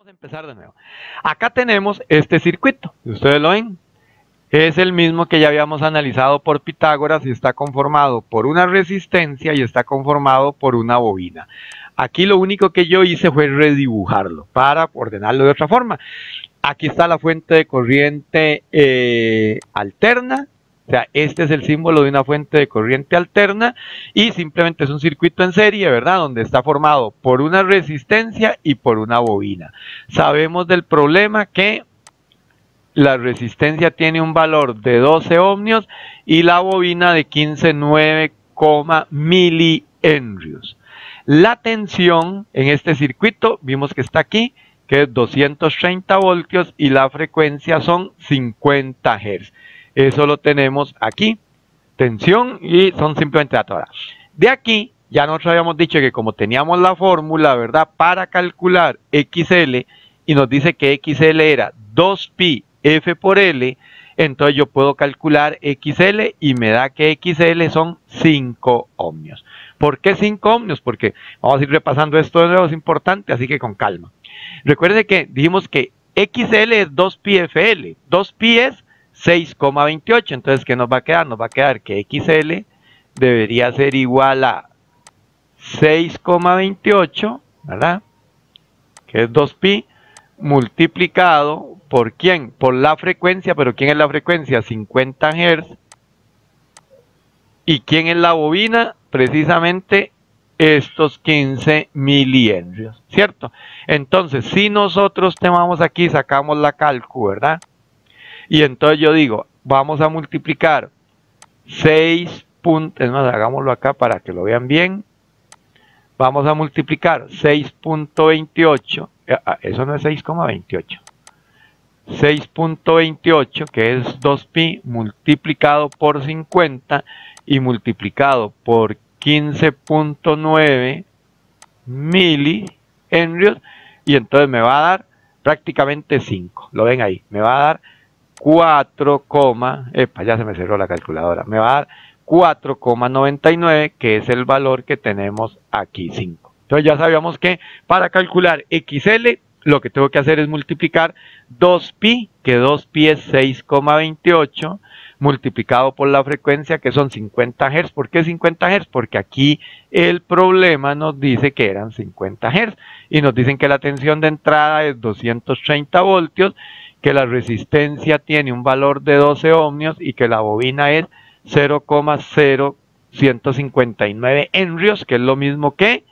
Vamos a empezar de nuevo. Acá tenemos este circuito, ustedes lo ven, es el mismo que ya habíamos analizado por Pitágoras y está conformado por una resistencia y está conformado por una bobina. Aquí lo único que yo hice fue redibujarlo para ordenarlo de otra forma. Aquí está la fuente de corriente alterna. O sea, este es el símbolo de una fuente de corriente alterna y simplemente es un circuito en serie, ¿verdad? Donde está formado por una resistencia y por una bobina. Sabemos del problema que la resistencia tiene un valor de 12 ohmios y la bobina de 15,9 milihenrios. La tensión en este circuito, vimos que está aquí, que es 230 voltios y la frecuencia son 50 Hz. Eso lo tenemos aquí, tensión y son simplemente datos. Ahora, de aquí ya nosotros habíamos dicho que como teníamos la fórmula, ¿verdad? Para calcular XL y nos dice que XL era 2pi F por L, entonces yo puedo calcular XL y me da que XL son 5 ohmios. ¿Por qué 5 ohmios? Porque vamos a ir repasando esto de nuevo, es importante, así que con calma. Recuerde que dijimos que XL es 2pi FL, 2pi es 6,28, entonces ¿qué nos va a quedar? Nos va a quedar que XL debería ser igual a 6,28, ¿verdad? Que es 2pi multiplicado por ¿quién? Por la frecuencia, pero ¿quién es la frecuencia? 50 Hz. ¿Y quién es la bobina? Precisamente estos 15 milihenrios, ¿cierto? Entonces, si nosotros tomamos aquí, sacamos la cálculo, ¿verdad? Y entonces yo digo, vamos a multiplicar 6 puntos, es más, hagámoslo acá para que lo vean bien. Vamos a multiplicar 6,28, eso no es 6,28. 6,28, que es 2pi, multiplicado por 50 y multiplicado por 15,9 milihenrios, y entonces me va a dar prácticamente 5, lo ven ahí, me va a dar 4, ya se me cerró la calculadora, me va a dar 4,99, que es el valor que tenemos aquí, 5. Entonces ya sabíamos que para calcular XL, lo que tengo que hacer es multiplicar 2pi, que 2pi es 6,28, multiplicado por la frecuencia, que son 50 Hz. ¿Por qué 50 Hz? Porque aquí el problema nos dice que eran 50 Hz, y nos dicen que la tensión de entrada es 230 voltios, que la resistencia tiene un valor de 12 ohmios y que la bobina es 0,0159 henrios, que es lo mismo que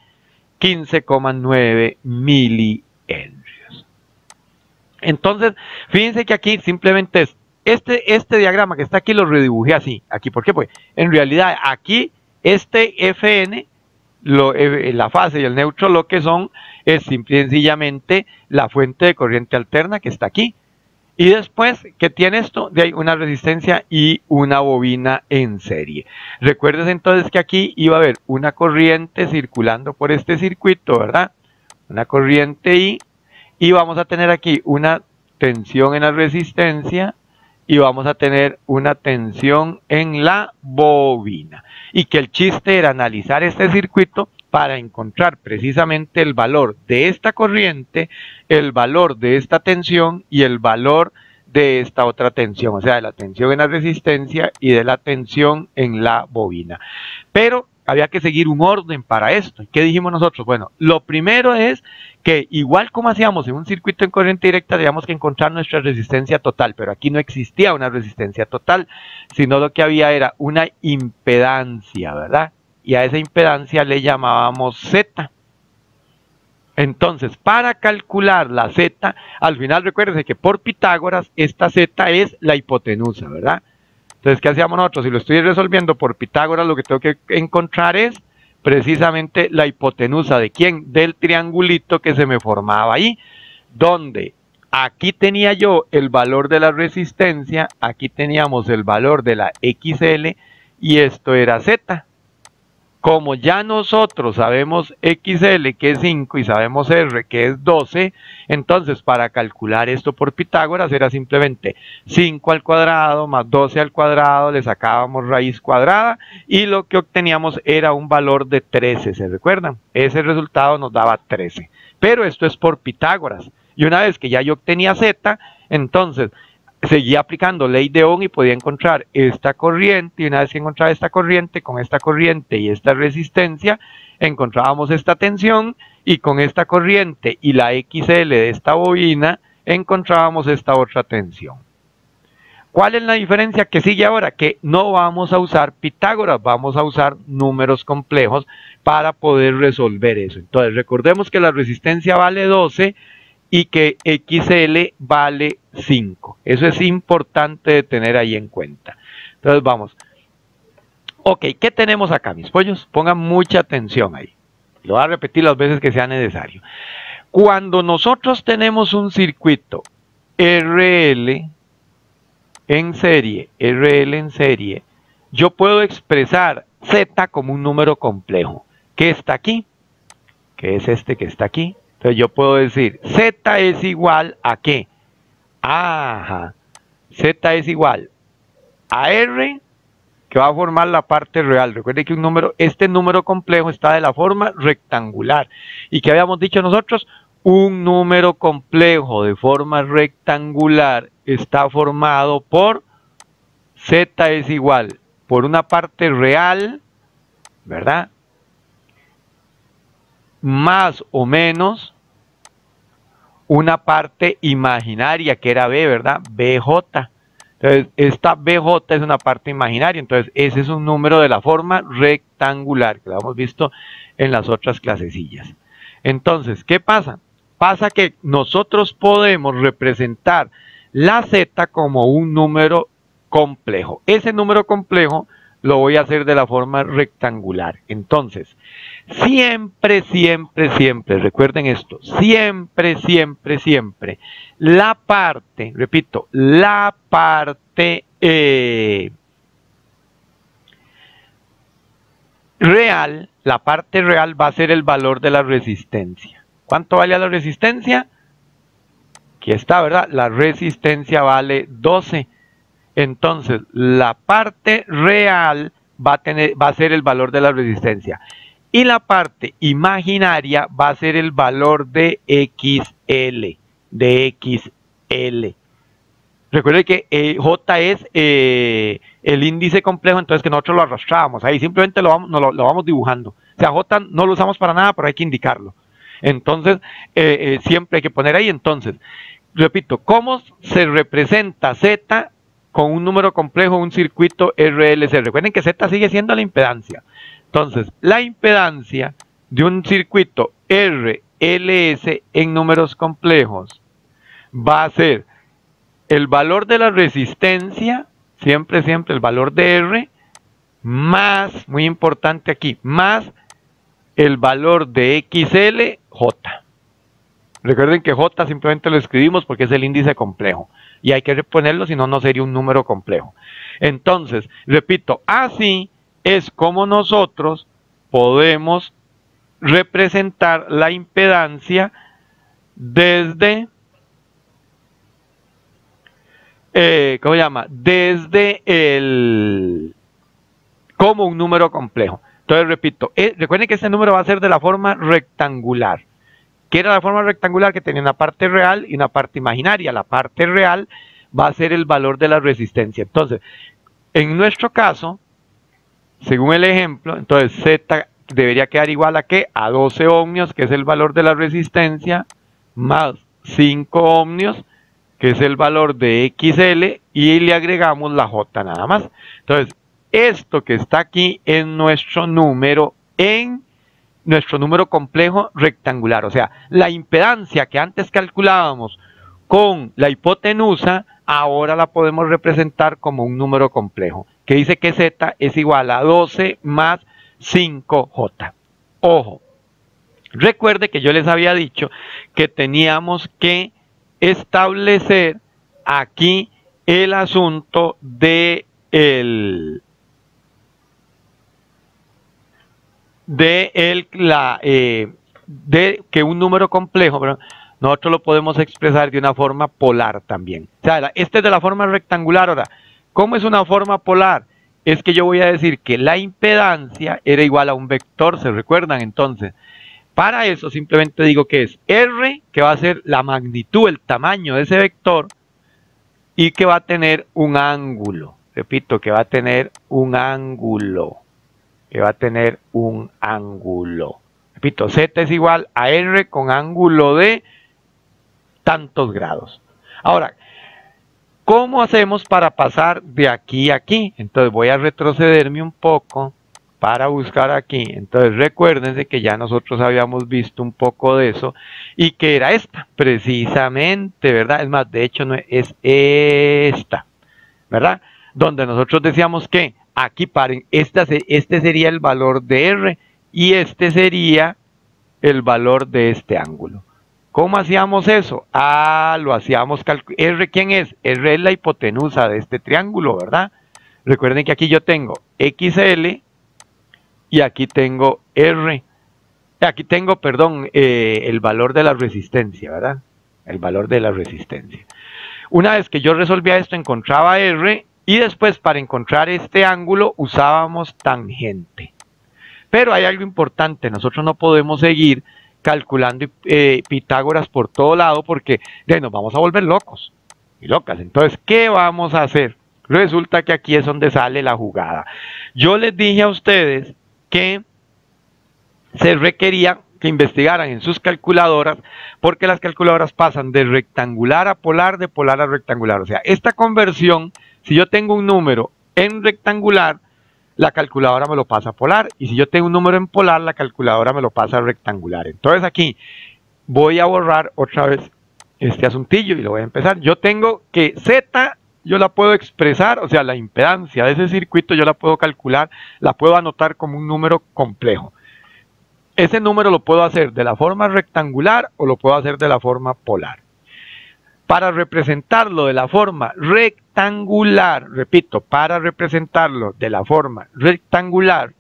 15,9 milihenrios. Entonces, fíjense que aquí simplemente es este diagrama que está aquí, lo redibujé así. Aquí, ¿por qué? Pues en realidad aquí este Fn, la fase y el neutro, lo que son es simple y sencillamente la fuente de corriente alterna que está aquí. Y después, ¿qué tiene esto? De ahí una resistencia y una bobina en serie. Recuerden entonces que aquí iba a haber una corriente circulando por este circuito, ¿verdad? Una corriente I, y vamos a tener aquí una tensión en la resistencia y vamos a tener una tensión en la bobina. Y que el chiste era analizar este circuito para encontrar precisamente el valor de esta corriente, el valor de esta tensión y el valor de esta otra tensión, o sea, de la tensión en la resistencia y de la tensión en la bobina. Pero había que seguir un orden para esto. ¿Qué dijimos nosotros? Bueno, lo primero es que igual como hacíamos en un circuito en corriente directa, teníamos que encontrar nuestra resistencia total, pero aquí no existía una resistencia total, sino lo que había era una impedancia, ¿verdad? Y a esa impedancia le llamábamos Z. Entonces, para calcular la Z, al final recuérdense que por Pitágoras, esta Z es la hipotenusa, ¿verdad? Entonces, ¿qué hacíamos nosotros? Si lo estoy resolviendo por Pitágoras, lo que tengo que encontrar es precisamente la hipotenusa de ¿quién? Del triangulito que se me formaba ahí, donde aquí tenía yo el valor de la resistencia, aquí teníamos el valor de la XL y esto era Z. Como ya nosotros sabemos XL que es 5 y sabemos R que es 12, entonces para calcular esto por Pitágoras era simplemente 5 al cuadrado más 12 al cuadrado, le sacábamos raíz cuadrada y lo que obteníamos era un valor de 13, ¿se recuerdan? Ese resultado nos daba 13, pero esto es por Pitágoras. Y una vez que ya yo obtenía Z, entonces seguía aplicando ley de Ohm y podía encontrar esta corriente, y una vez que encontraba esta corriente, con esta corriente y esta resistencia, encontrábamos esta tensión, y con esta corriente y la XL de esta bobina, encontrábamos esta otra tensión. ¿Cuál es la diferencia que sigue ahora? Que no vamos a usar Pitágoras, vamos a usar números complejos para poder resolver eso. Entonces, recordemos que la resistencia vale 12 y que XL vale 5. Eso es importante de tener ahí en cuenta. Entonces, vamos. Ok, ¿qué tenemos acá, mis pollos? Pongan mucha atención ahí. Lo voy a repetir las veces que sea necesario. Cuando nosotros tenemos un circuito RL en serie, yo puedo expresar Z como un número complejo. ¿Qué está aquí? Que es este que está aquí. Entonces yo puedo decir, Z es igual a ¿qué? Ajá. Z es igual a R, que va a formar la parte real. Recuerden que este número complejo está de la forma rectangular. ¿Y qué habíamos dicho nosotros? Un número complejo de forma rectangular está formado por Z es igual por una parte real, ¿verdad? Más o menos una parte imaginaria, que era B, ¿verdad? BJ. Entonces, esta BJ es una parte imaginaria, entonces ese es un número de la forma rectangular, que lo hemos visto en las otras clasecillas. Entonces, ¿qué pasa? Pasa que nosotros podemos representar la Z como un número complejo. Ese número complejo lo voy a hacer de la forma rectangular. Entonces, siempre, recuerden esto, siempre, la parte, repito, la parte real, va a ser el valor de la resistencia. ¿Cuánto vale la resistencia? Aquí está, ¿verdad? La resistencia vale 12. Entonces, la parte real va a ser el valor de la resistencia. Y la parte imaginaria va a ser el valor de XL. Recuerden que J es el índice complejo, entonces que nosotros lo arrastrábamos. Ahí simplemente lo vamos dibujando. O sea, J no lo usamos para nada, pero hay que indicarlo. Entonces, siempre hay que poner ahí. Entonces, repito, ¿cómo se representa Z con un número complejo, un circuito RLC? Recuerden que Z sigue siendo la impedancia. Entonces, la impedancia de un circuito RLS en números complejos va a ser el valor de la resistencia, siempre el valor de R, más, muy importante aquí, más el valor de XL, J. Recuerden que J simplemente lo escribimos porque es el índice complejo. Y hay que ponerlo, si no, no sería un número complejo. Entonces, repito, así es como nosotros podemos representar la impedancia desde, ¿cómo se llama? Como un número complejo. Entonces, repito, recuerden que este número va a ser de la forma rectangular. ¿Qué era la forma rectangular? Que tenía una parte real y una parte imaginaria. La parte real va a ser el valor de la resistencia. Entonces, en nuestro caso, según el ejemplo, entonces Z debería quedar igual a ¿qué? A 12 ohmios, que es el valor de la resistencia, más 5 ohmios, que es el valor de XL, y le agregamos la J nada más. Entonces, esto que está aquí es nuestro número complejo rectangular. O sea, la impedancia que antes calculábamos con la hipotenusa, ahora la podemos representar como un número complejo, que dice que Z es igual a 12 más 5J. Ojo, recuerde que yo les había dicho que teníamos que establecer aquí el asunto de que un número complejo, pero nosotros lo podemos expresar de una forma polar también. O sea, este es de la forma rectangular. Ahora, ¿cómo es una forma polar? Es que yo voy a decir que la impedancia era igual a un vector, ¿se recuerdan? Entonces, Para eso simplemente digo que es R, que va a ser la magnitud, el tamaño de ese vector, y que va a tener un ángulo. Repito, que va a tener un ángulo. Repito, Z es igual a R con ángulo de tantos grados. Ahora, ¿cómo hacemos para pasar de aquí a aquí? Entonces voy a retrocederme un poco para buscar aquí. Entonces recuérdense que ya nosotros habíamos visto un poco de eso y que era esta, precisamente, ¿verdad? Es más, de hecho no es esta, ¿verdad? Donde nosotros decíamos que aquí paren, este sería el valor de R y este sería el valor de este ángulo. ¿Cómo hacíamos eso? Lo hacíamos, R, ¿quién es? R es la hipotenusa de este triángulo, ¿verdad? Recuerden que aquí yo tengo XL y aquí tengo R. Aquí tengo, perdón, el valor de la resistencia, ¿verdad? El valor de la resistencia. Una vez que yo resolvía esto, encontraba R y después para encontrar este ángulo usábamos tangente. Pero hay algo importante, nosotros no podemos seguir calculando Pitágoras por todo lado porque nos vamos a volver locos y locas. Entonces, ¿qué vamos a hacer? Resulta que aquí es donde sale la jugada. Yo les dije a ustedes que se requería que investigaran en sus calculadoras porque las calculadoras pasan de rectangular a polar, de polar a rectangular. O sea, esta conversión, si yo tengo un número en rectangular, la calculadora me lo pasa a polar, y si yo tengo un número en polar, la calculadora me lo pasa a rectangular. Entonces aquí voy a borrar otra vez este asuntillo y lo voy a empezar. Yo tengo que Z, yo la puedo expresar, o sea, la impedancia de ese circuito yo la puedo calcular, la puedo anotar como un número complejo. Ese número lo puedo hacer de la forma rectangular o lo puedo hacer de la forma polar. Para representarlo de la forma rectangular, repito, para representarlo de la forma rectangular,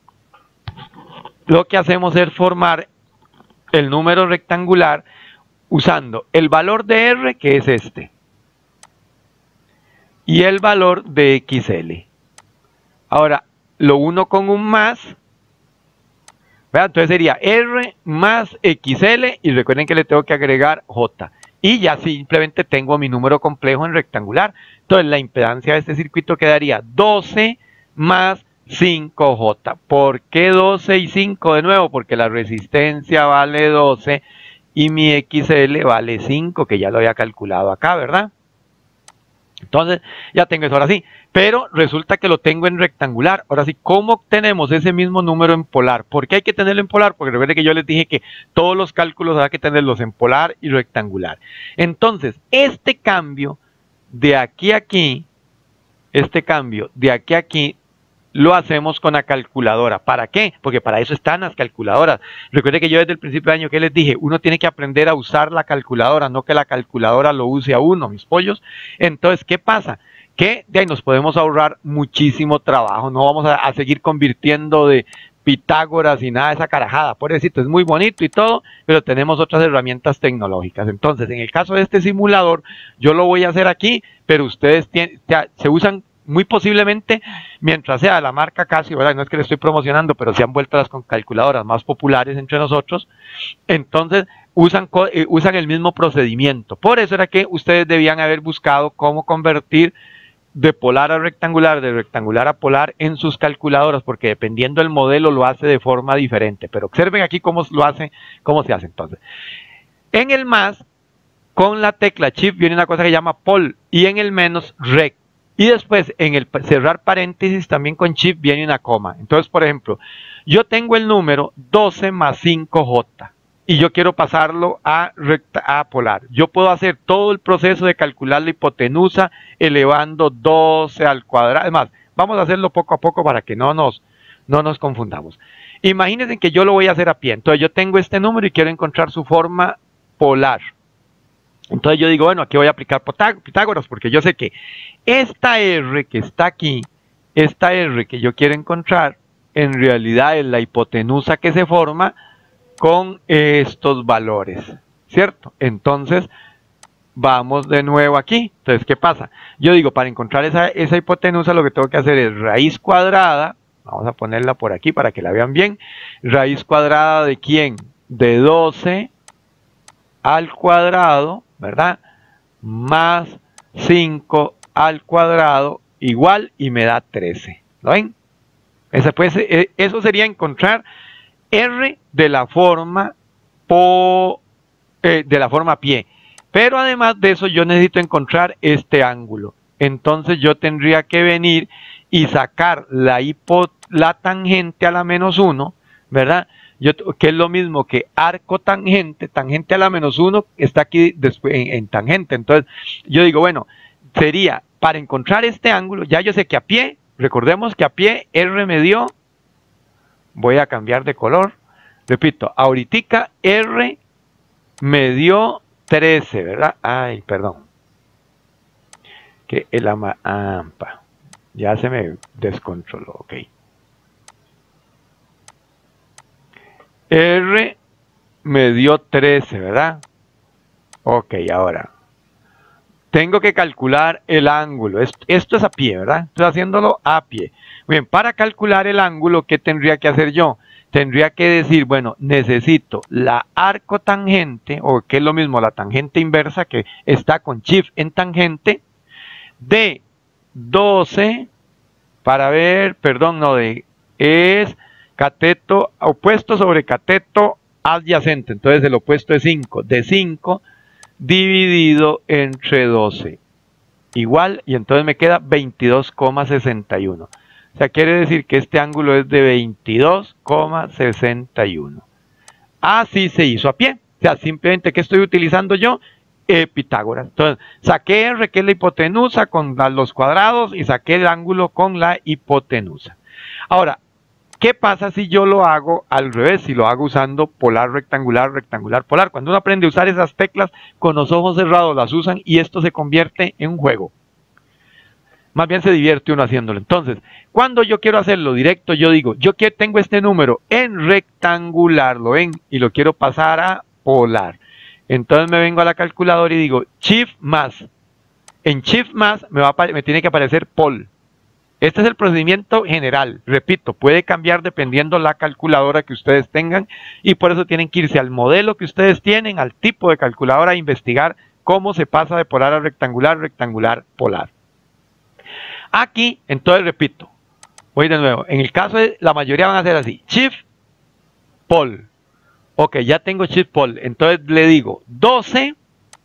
lo que hacemos es formar el número rectangular usando el valor de R, que es este, y el valor de XL. Ahora, lo uno con un más, ¿verdad? Entonces sería R más XL, y recuerden que le tengo que agregar J. Y ya simplemente tengo mi número complejo en rectangular. Entonces la impedancia de este circuito quedaría 12 más 5J. ¿Por qué 12 y 5 de nuevo? Porque la resistencia vale 12 y mi XL vale 5, que ya lo había calculado acá, ¿verdad? Entonces ya tengo eso ahora sí. Pero resulta que lo tengo en rectangular. Ahora sí, ¿cómo obtenemos ese mismo número en polar? ¿Por qué hay que tenerlo en polar? Porque recuerden que yo les dije que todos los cálculos hay que tenerlos en polar y rectangular. Entonces, este cambio de aquí a aquí, lo hacemos con la calculadora. ¿Para qué? Porque para eso están las calculadoras. Recuerden que yo desde el principio de año que les dije, uno tiene que aprender a usar la calculadora, no que la calculadora lo use a uno, mis pollos. Entonces, ¿qué pasa? Que de ahí nos podemos ahorrar muchísimo trabajo, no vamos a seguir convirtiendo de Pitágoras y nada de esa carajada. Por decirlo, es muy bonito y todo, pero tenemos otras herramientas tecnológicas. Entonces, en el caso de este simulador, yo lo voy a hacer aquí, pero ustedes se usan muy posiblemente, mientras sea la marca Casio, ¿verdad? No es que le estoy promocionando, pero se han vuelto las calculadoras más populares entre nosotros. Entonces, usan el mismo procedimiento. Por eso era que ustedes debían haber buscado cómo convertir de polar a rectangular, de rectangular a polar en sus calculadoras, porque dependiendo del modelo lo hace de forma diferente. Pero observen aquí cómo se hace entonces. En el más, con la tecla Shift viene una cosa que se llama Pol, y en el menos Rect. Y después en el cerrar paréntesis también con Shift viene una coma. Entonces, por ejemplo, yo tengo el número 12 más 5J. Y yo quiero pasarlo a polar. Yo puedo hacer todo el proceso de calcular la hipotenusa elevando 12 al cuadrado. Además, vamos a hacerlo poco a poco para que no nos confundamos. Imagínense que yo lo voy a hacer a pie. Entonces yo tengo este número y quiero encontrar su forma polar. Entonces yo digo, bueno, aquí voy a aplicar Pitágoras porque yo sé que esta R que está aquí, esta R que yo quiero encontrar, en realidad es la hipotenusa que se forma con estos valores, ¿cierto? Entonces, vamos de nuevo aquí. Entonces, ¿qué pasa? Yo digo, para encontrar esa hipotenusa, lo que tengo que hacer es raíz cuadrada, vamos a ponerla por aquí para que la vean bien, raíz cuadrada ¿de quién? de 12 al cuadrado, ¿verdad? Más 5 al cuadrado igual y me da 13. ¿Lo ven? Eso sería encontrar R de la forma pie. Pero además de eso yo necesito encontrar este ángulo. Entonces yo tendría que venir y sacar la tangente a la menos 1, ¿verdad? Que es lo mismo que arco tangente, tangente a la menos 1 está aquí después en tangente. Entonces yo digo, bueno, sería para encontrar este ángulo, ya yo sé que a pie, recordemos que a pie R me dio, voy a cambiar de color, repito, ahorita R me dio 13, ¿verdad? Ay, perdón. Que el AMPA. Ya se me descontroló, ok. R me dio 13, ¿verdad? Ok, ahora. Tengo que calcular el ángulo. Esto es a pie, ¿verdad? Estoy haciéndolo a pie. Bien, para calcular el ángulo, ¿qué tendría que hacer yo? Tendría que decir, bueno, necesito la arco tangente, o que es lo mismo, la tangente inversa, que está con shift en tangente, de 12, para ver, perdón, no, es cateto opuesto sobre cateto adyacente, entonces el opuesto es 5, de 5 dividido entre 12, igual, y entonces me queda 22,61. O sea, quiere decir que este ángulo es de 22,61. Así se hizo a pie. O sea, simplemente, ¿qué estoy utilizando yo? Pitágoras. Entonces, saqué R, que es la hipotenusa, con los cuadrados, y saqué el ángulo con la hipotenusa. Ahora, ¿qué pasa si yo lo hago al revés? Si lo hago usando polar, rectangular, rectangular, polar. Cuando uno aprende a usar esas teclas, con los ojos cerrados las usan y esto se convierte en un juego. Más bien se divierte uno haciéndolo. Entonces, cuando yo quiero hacerlo directo, yo digo, tengo este número en rectangular, ¿lo ven? Y lo quiero pasar a polar. Entonces me vengo a la calculadora y digo, Shift más. En Shift más me tiene que aparecer pol. Este es el procedimiento general. Repito, puede cambiar dependiendo la calculadora que ustedes tengan y por eso tienen que irse al modelo que ustedes tienen, al tipo de calculadora, a investigar cómo se pasa de polar a rectangular, rectangular, polar. Aquí, entonces repito, voy de nuevo. En el caso de la mayoría van a hacer así, Shift, pol. Ok, ya tengo Shift, pol. Entonces le digo 12,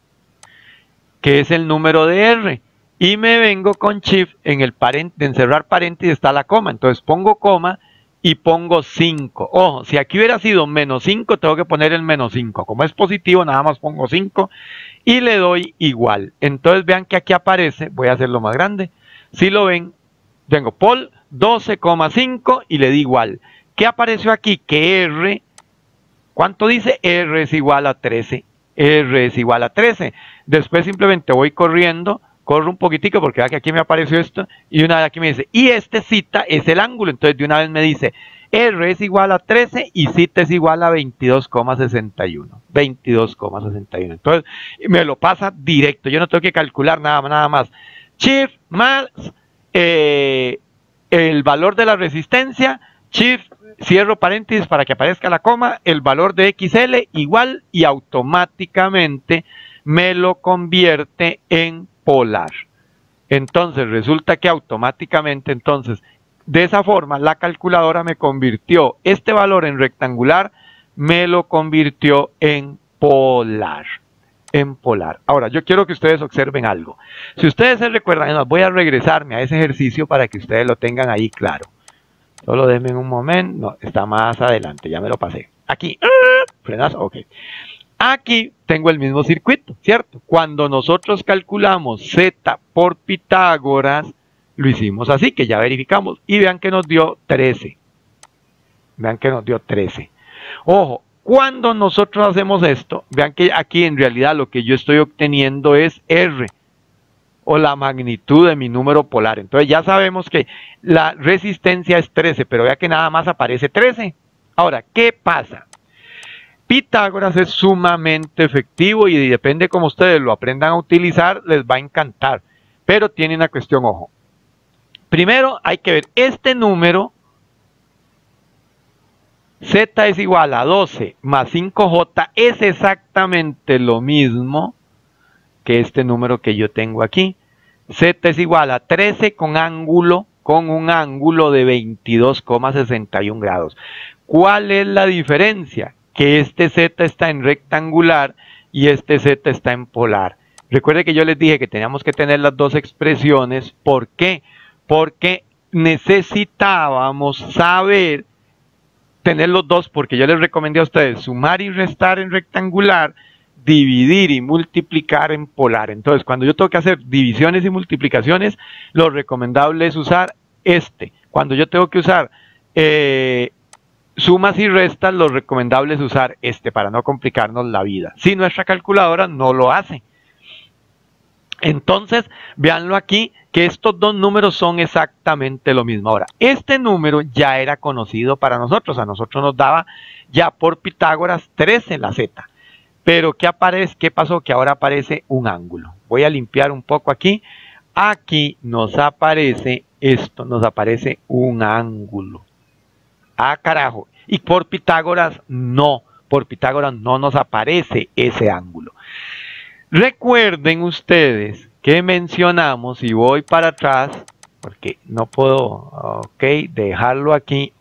que es el número de R. Y me vengo con Shift en el de encerrar paréntesis está la coma. Entonces pongo coma y pongo 5. Ojo, si aquí hubiera sido menos 5, tengo que poner el menos 5. Como es positivo, nada más pongo 5 y le doy igual. Entonces vean que aquí aparece, voy a hacerlo más grande. Si lo ven, tengo pol 12,5 y le di igual. ¿Qué apareció aquí? Que R, ¿cuánto dice? R es igual a 13. R es igual a 13. Después simplemente voy corriendo, corro un poquitico porque vean que aquí me apareció esto y una vez aquí me dice, y este cita es el ángulo. Entonces de una vez me dice, R es igual a 13 y cita es igual a 22,61. 22,61. Entonces me lo pasa directo. Yo no tengo que calcular nada más. Shift más el valor de la resistencia, Shift, cierro paréntesis para que aparezca la coma, el valor de XL igual y automáticamente me lo convierte en polar. Entonces resulta que automáticamente, entonces, de esa forma la calculadora me convirtió este valor en rectangular, me lo convirtió en polar. Ahora, yo quiero que ustedes observen algo. Si ustedes se recuerdan, voy a regresarme a ese ejercicio para que ustedes lo tengan ahí claro. Solo denme un momento. No, está más adelante, ya me lo pasé. Aquí, frenas, ok. Aquí tengo el mismo circuito, ¿cierto? Cuando nosotros calculamos Z por Pitágoras, lo hicimos así, que ya verificamos. Y vean que nos dio 13. Vean que nos dio 13. Ojo. Cuando nosotros hacemos esto, vean que aquí en realidad lo que yo estoy obteniendo es R, o la magnitud de mi número polar. Entonces ya sabemos que la resistencia es 13, pero vean que nada más aparece 13. Ahora, ¿qué pasa? Pitágoras es sumamente efectivo y depende cómo ustedes lo aprendan a utilizar, les va a encantar. Pero tiene una cuestión, ojo. Primero hay que ver este número. Z es igual a 12 más 5J es exactamente lo mismo que este número que yo tengo aquí. Z es igual a 13 con un ángulo de 22,61 grados. ¿Cuál es la diferencia? Que este Z está en rectangular y este Z está en polar. Recuerde que yo les dije que teníamos que tener las dos expresiones. ¿Por qué? Porque necesitábamos saber tener los dos, porque yo les recomendé a ustedes sumar y restar en rectangular, dividir y multiplicar en polar. Entonces, cuando yo tengo que hacer divisiones y multiplicaciones, lo recomendable es usar este. Cuando yo tengo que usar sumas y restas, lo recomendable es usar este para no complicarnos la vida. Si nuestra calculadora no lo hace. Entonces, véanlo aquí, que estos dos números son exactamente lo mismo. Ahora, este número ya era conocido para nosotros. A nosotros nos daba ya por Pitágoras 13 la Z. Pero, ¿qué pasó? Que ahora aparece un ángulo. Voy a limpiar un poco aquí. Aquí nos aparece esto, nos aparece un ángulo. Ah, carajo. Y por Pitágoras no nos aparece ese ángulo. Recuerden ustedes que mencionamos, y voy para atrás, porque no puedo, dejarlo aquí.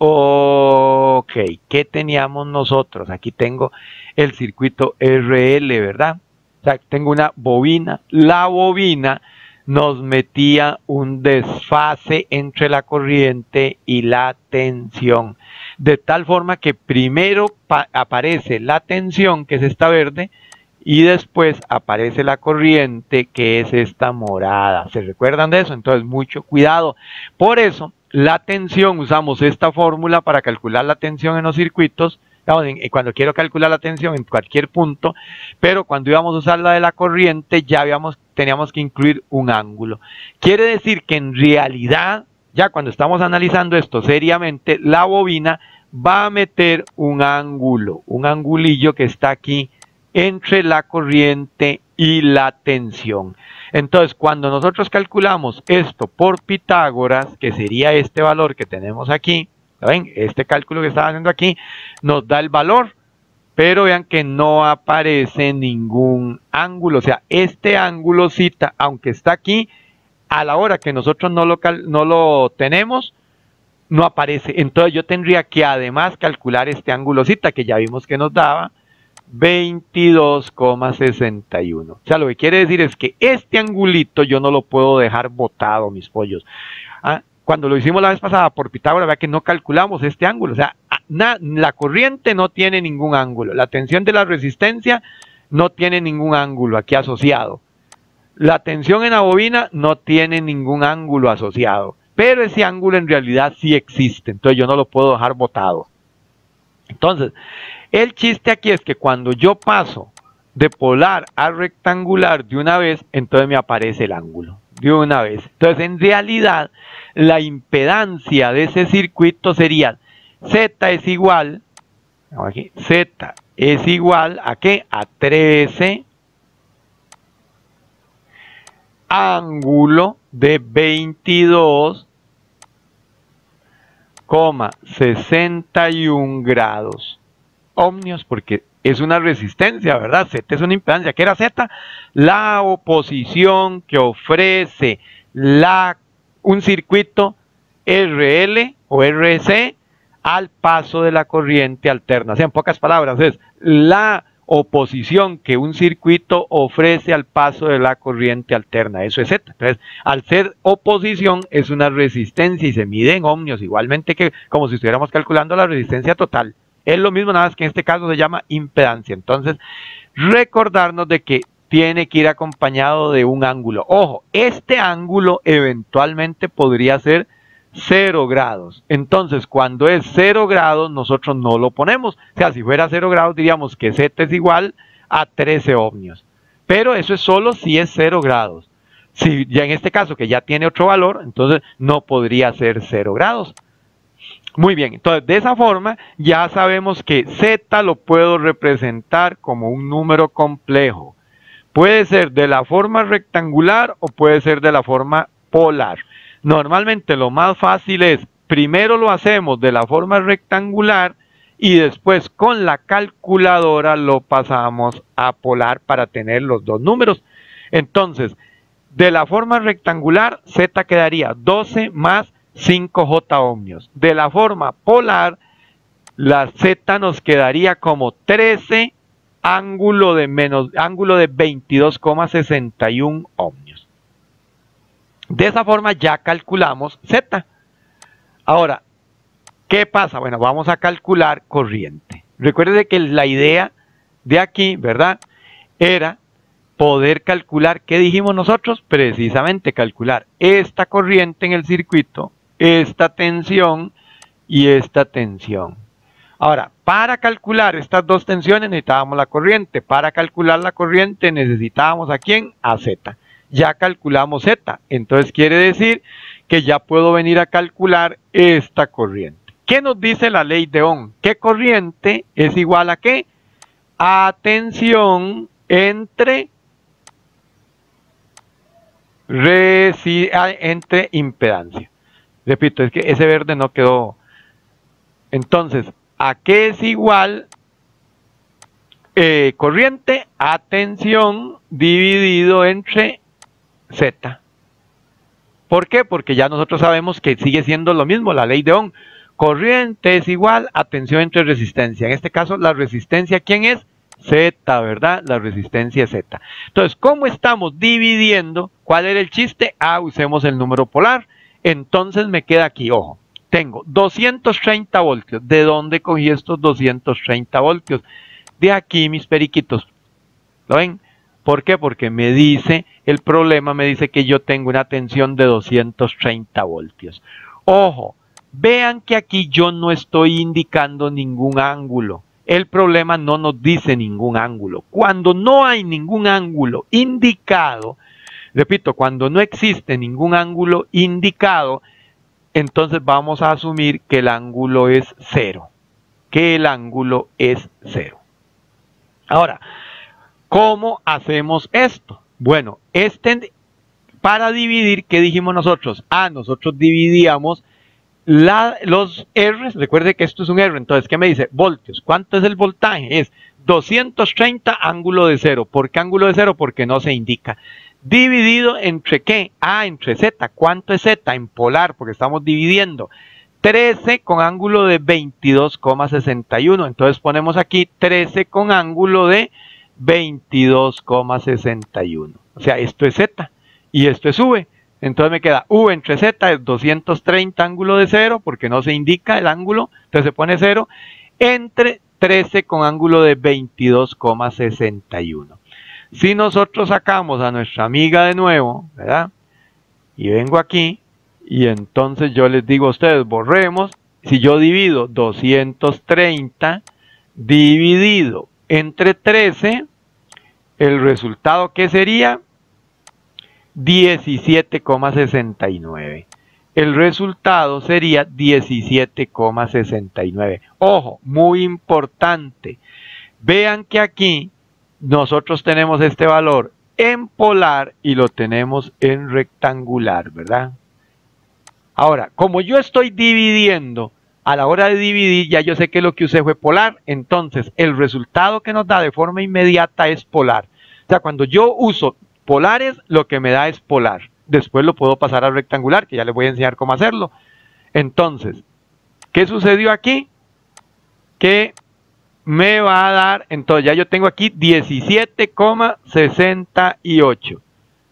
¿Qué teníamos nosotros? Aquí tengo el circuito RL, ¿verdad? O sea, tengo una bobina. La bobina nos metía un desfase entre la corriente y la tensión. De tal forma que primero aparece la tensión, que es esta verde, y después aparece la corriente, que es esta morada. ¿Se recuerdan de eso? Entonces, mucho cuidado. Por eso, la tensión, usamos esta fórmula para calcular la tensión en los circuitos, cuando quiero calcular la tensión en cualquier punto, pero cuando íbamos a usar la de la corriente, ya teníamos que incluir un ángulo. Quiere decir que en realidad, ya cuando estamos analizando esto seriamente, la bobina va a meter un ángulo, un angulillo que está aquí, entre la corriente y la tensión. Entonces, cuando nosotros calculamos esto por Pitágoras, que sería este valor que tenemos aquí, ¿ven? Este cálculo que estaba haciendo aquí nos da el valor, pero vean que no aparece ningún ángulo. O sea, este ángulo cita, aunque está aquí, a la hora que nosotros no lo tenemos, no aparece. Entonces yo tendría que además calcular este ángulo cita, que ya vimos que nos daba 22,61. O sea, lo que quiere decir es que este angulito yo no lo puedo dejar botado, mis pollos. Cuando lo hicimos la vez pasada por Pitágoras, vea que no calculamos este ángulo. O sea, la corriente no tiene ningún ángulo. La tensión de la resistencia no tiene ningún ángulo aquí asociado. La tensión en la bobina no tiene ningún ángulo asociado. Pero ese ángulo en realidad sí existe. Entonces yo no lo puedo dejar botado. Entonces, el chiste aquí es que cuando yo paso de polar a rectangular de una vez, entonces me aparece el ángulo de una vez. Entonces, en realidad, la impedancia de ese circuito sería Z es igual, aquí, Z es igual a ¿qué? A 13 ángulo de 22,61 grados ohmios, porque es una resistencia, ¿verdad? Z es una impedancia. ¿Qué era Z? La oposición que ofrece un circuito RL o RC al paso de la corriente alterna. O sea, en pocas palabras, es la oposición que un circuito ofrece al paso de la corriente alterna. Eso es Z. Entonces, al ser oposición, es una resistencia y se mide en ohmios, igualmente que como si estuviéramos calculando la resistencia total. Es lo mismo, nada más que en este caso se llama impedancia. Entonces, recordarnos de que tiene que ir acompañado de un ángulo. Ojo, este ángulo eventualmente podría ser 0 grados. Entonces, cuando es 0 grados, nosotros no lo ponemos. O sea, si fuera 0 grados, diríamos que Z es igual a 13 ohmios. Pero eso es solo si es 0 grados. Si ya en este caso, que ya tiene otro valor, entonces no podría ser 0 grados. Muy bien, entonces de esa forma ya sabemos que Z lo puedo representar como un número complejo. Puede ser de la forma rectangular o puede ser de la forma polar. Normalmente lo más fácil es, primero lo hacemos de la forma rectangular y después con la calculadora lo pasamos a polar para tener los dos números. Entonces, de la forma rectangular, z quedaría 12 más 5j ohmios. De la forma polar, la z nos quedaría como 13 ángulo de 22,61 ohmios. De esa forma ya calculamos z. Ahora, ¿qué pasa? Bueno, vamos a calcular corriente. Recuerde que la idea de aquí, ¿verdad? Era poder calcular, ¿qué dijimos nosotros? Precisamente calcular esta corriente en el circuito, esta tensión y esta tensión. Ahora, para calcular estas dos tensiones necesitábamos la corriente. Para calcular la corriente necesitábamos ¿a quién? A Z. Ya calculamos Z. Entonces quiere decir que ya puedo venir a calcular esta corriente. ¿Qué nos dice la ley de Ohm? ¿Qué corriente es igual a qué? A tensión entre impedancia. Repito, es que ese verde no quedó. Entonces, ¿a qué es igual corriente? A tensión dividido entre Z. ¿Por qué? Porque ya nosotros sabemos que sigue siendo lo mismo, la ley de Ohm. Corriente es igual a tensión entre resistencia. En este caso, la resistencia, ¿quién es? Z, ¿verdad? La resistencia es Z. Entonces, ¿cómo estamos dividiendo? ¿Cuál era el chiste? Usemos el número polar. Entonces me queda aquí, ojo, tengo 230 voltios. ¿De dónde cogí estos 230 voltios? De aquí, mis periquitos. ¿Lo ven? ¿Por qué? Porque me dice, el problema me dice que yo tengo una tensión de 230 voltios. Ojo, vean que aquí yo no estoy indicando ningún ángulo. El problema no nos dice ningún ángulo. Cuando no hay ningún ángulo indicado, repito, cuando no existe ningún ángulo indicado, entonces vamos a asumir que el ángulo es 0. Que el ángulo es 0. Ahora, ¿cómo hacemos esto? Bueno, para dividir, ¿qué dijimos nosotros? Nosotros dividíamos los R, recuerde que esto es un R, entonces, ¿qué me dice? Voltios. ¿Cuánto es el voltaje? Es 230 ángulo de 0. ¿Por qué ángulo de 0? Porque no se indica. Dividido entre ¿qué? Entre Z. ¿Cuánto es Z? En polar, porque estamos dividiendo. 13 con ángulo de 22,61. Entonces ponemos aquí 13 con ángulo de 22,61. O sea, esto es Z y esto es V. Entonces me queda V entre Z es 230 ángulo de 0, porque no se indica el ángulo, entonces se pone 0, entre 13 con ángulo de 22,61. Si nosotros sacamos a nuestra amiga de nuevo, ¿verdad? Y vengo aquí, y entonces yo les digo a ustedes, borremos. Si yo divido 230 dividido entre 13, el resultado, ¿qué sería? 17,69. El resultado sería 17,69. Ojo, muy importante. Vean que aquí nosotros tenemos este valor en polar y lo tenemos en rectangular, ¿verdad? Ahora, como yo estoy dividiendo, a la hora de dividir ya yo sé que lo que usé fue polar, entonces el resultado que nos da de forma inmediata es polar. O sea, cuando yo uso polares, lo que me da es polar. Después lo puedo pasar a rectangular, que ya les voy a enseñar cómo hacerlo. Entonces, ¿qué sucedió aquí? Que me va a dar, entonces ya yo tengo aquí 17,68.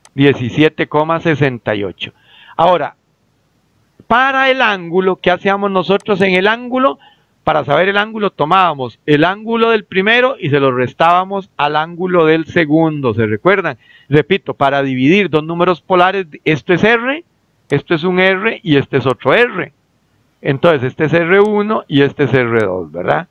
17,68. Ahora, para el ángulo, ¿qué hacíamos nosotros en el ángulo? Para saber el ángulo tomábamos el ángulo del primero y se lo restábamos al ángulo del segundo, ¿se recuerdan? Repito, para dividir dos números polares, esto es R, esto es un R y este es otro R. Entonces este es R1 y este es R2, ¿verdad?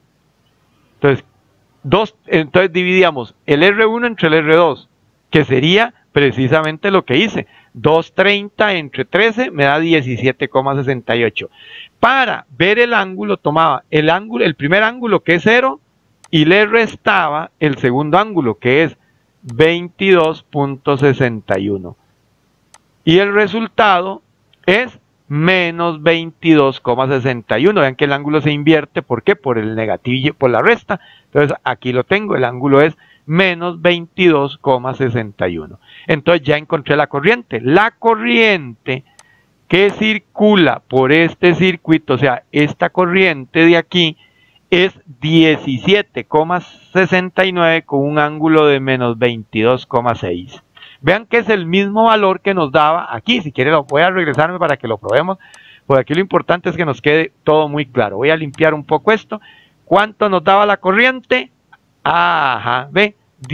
Entonces dividíamos el R1 entre el R2, que sería precisamente lo que hice. 230 entre 13 me da 17,68. Para ver el ángulo tomaba el primer ángulo, que es 0, y le restaba el segundo ángulo, que es 22,61. Y el resultado es menos 22,61. Vean que el ángulo se invierte. ¿Por qué? Por el negativo, por la resta. Entonces aquí lo tengo, el ángulo es menos 22,61. Entonces ya encontré la corriente. La corriente que circula por este circuito, o sea, esta corriente de aquí, es 17,69 con un ángulo de menos 22,6. Vean que es el mismo valor que nos daba aquí. Si quiere, voy a regresarme para que lo probemos. Por aquí lo importante es que nos quede todo muy claro. Voy a limpiar un poco esto. ¿Cuánto nos daba la corriente? Ajá, ve,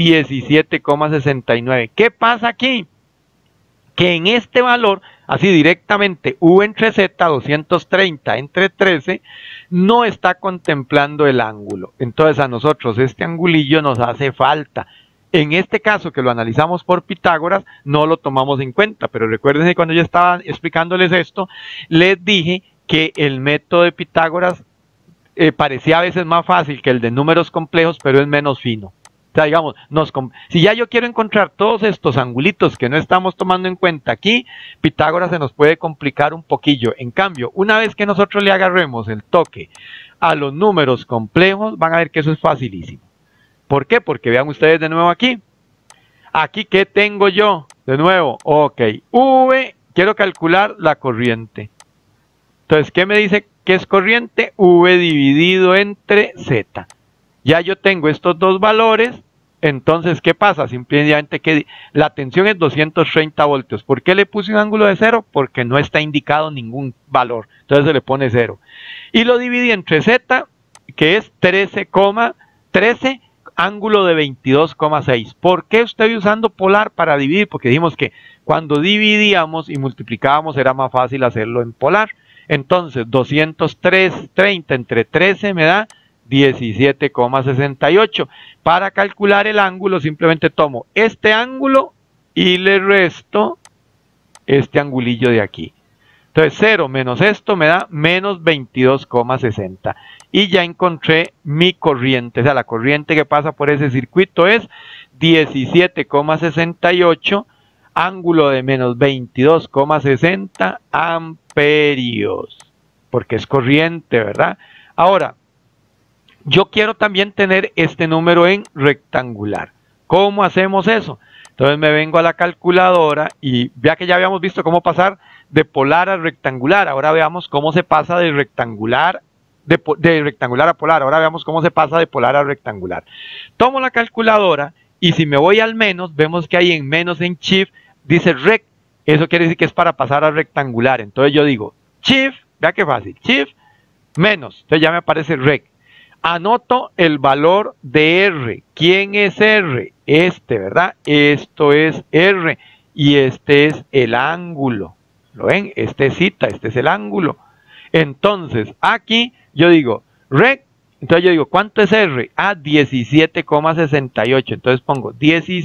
17,69. ¿Qué pasa aquí? Que en este valor, así directamente, U entre Z, 230 entre 13, no está contemplando el ángulo. Entonces a nosotros este angulillo nos hace falta. En este caso que lo analizamos por Pitágoras, no lo tomamos en cuenta, pero recuerden que cuando yo estaba explicándoles esto, les dije que el método de Pitágoras parecía a veces más fácil que el de números complejos, pero es menos fino. O sea, digamos, si ya yo quiero encontrar todos estos angulitos que no estamos tomando en cuenta aquí, Pitágoras se nos puede complicar un poquillo. En cambio, una vez que nosotros le agarremos el toque a los números complejos, van a ver que eso es facilísimo. ¿Por qué? Porque vean ustedes de nuevo aquí. Aquí, ¿qué tengo yo? De nuevo, ok, V, quiero calcular la corriente. Entonces, ¿qué me dice que es corriente? V dividido entre Z. Ya yo tengo estos dos valores, entonces, ¿qué pasa? Simplemente que la tensión es 230 voltios. ¿Por qué le puse un ángulo de 0? Porque no está indicado ningún valor, entonces se le pone 0. Y lo dividí entre Z, que es 13,13, ángulo de 22,6. ¿Por qué estoy usando polar para dividir? Porque dijimos que cuando dividíamos y multiplicábamos era más fácil hacerlo en polar. Entonces, 230 entre 13 me da 17,68. Para calcular el ángulo simplemente tomo este ángulo y le resto este angulillo de aquí. Entonces 0 menos esto me da menos 22,60. Y ya encontré mi corriente. O sea, la corriente que pasa por ese circuito es 17,68, ángulo de menos 22,60 amperios. Porque es corriente, ¿verdad? Ahora, yo quiero también tener este número en rectangular. ¿Cómo hacemos eso? Entonces me vengo a la calculadora y vea que ya habíamos visto cómo pasar de polar a rectangular. Ahora veamos cómo se pasa de rectangular, de rectangular a polar. Ahora veamos cómo se pasa de polar a rectangular. Tomo la calculadora y si me voy al menos, vemos que hay en menos en shift, dice rect. Eso quiere decir que es para pasar a rectangular. Entonces yo digo shift, vea qué fácil, shift menos. Entonces ya me aparece rect. Anoto el valor de R. ¿Quién es R? Este, ¿verdad? Esto es R y este es el ángulo. ¿Lo ven? Este es zeta, este es el ángulo. Entonces, aquí yo digo rect. Entonces yo digo, ¿cuánto es R? Ah, 17,68. Entonces pongo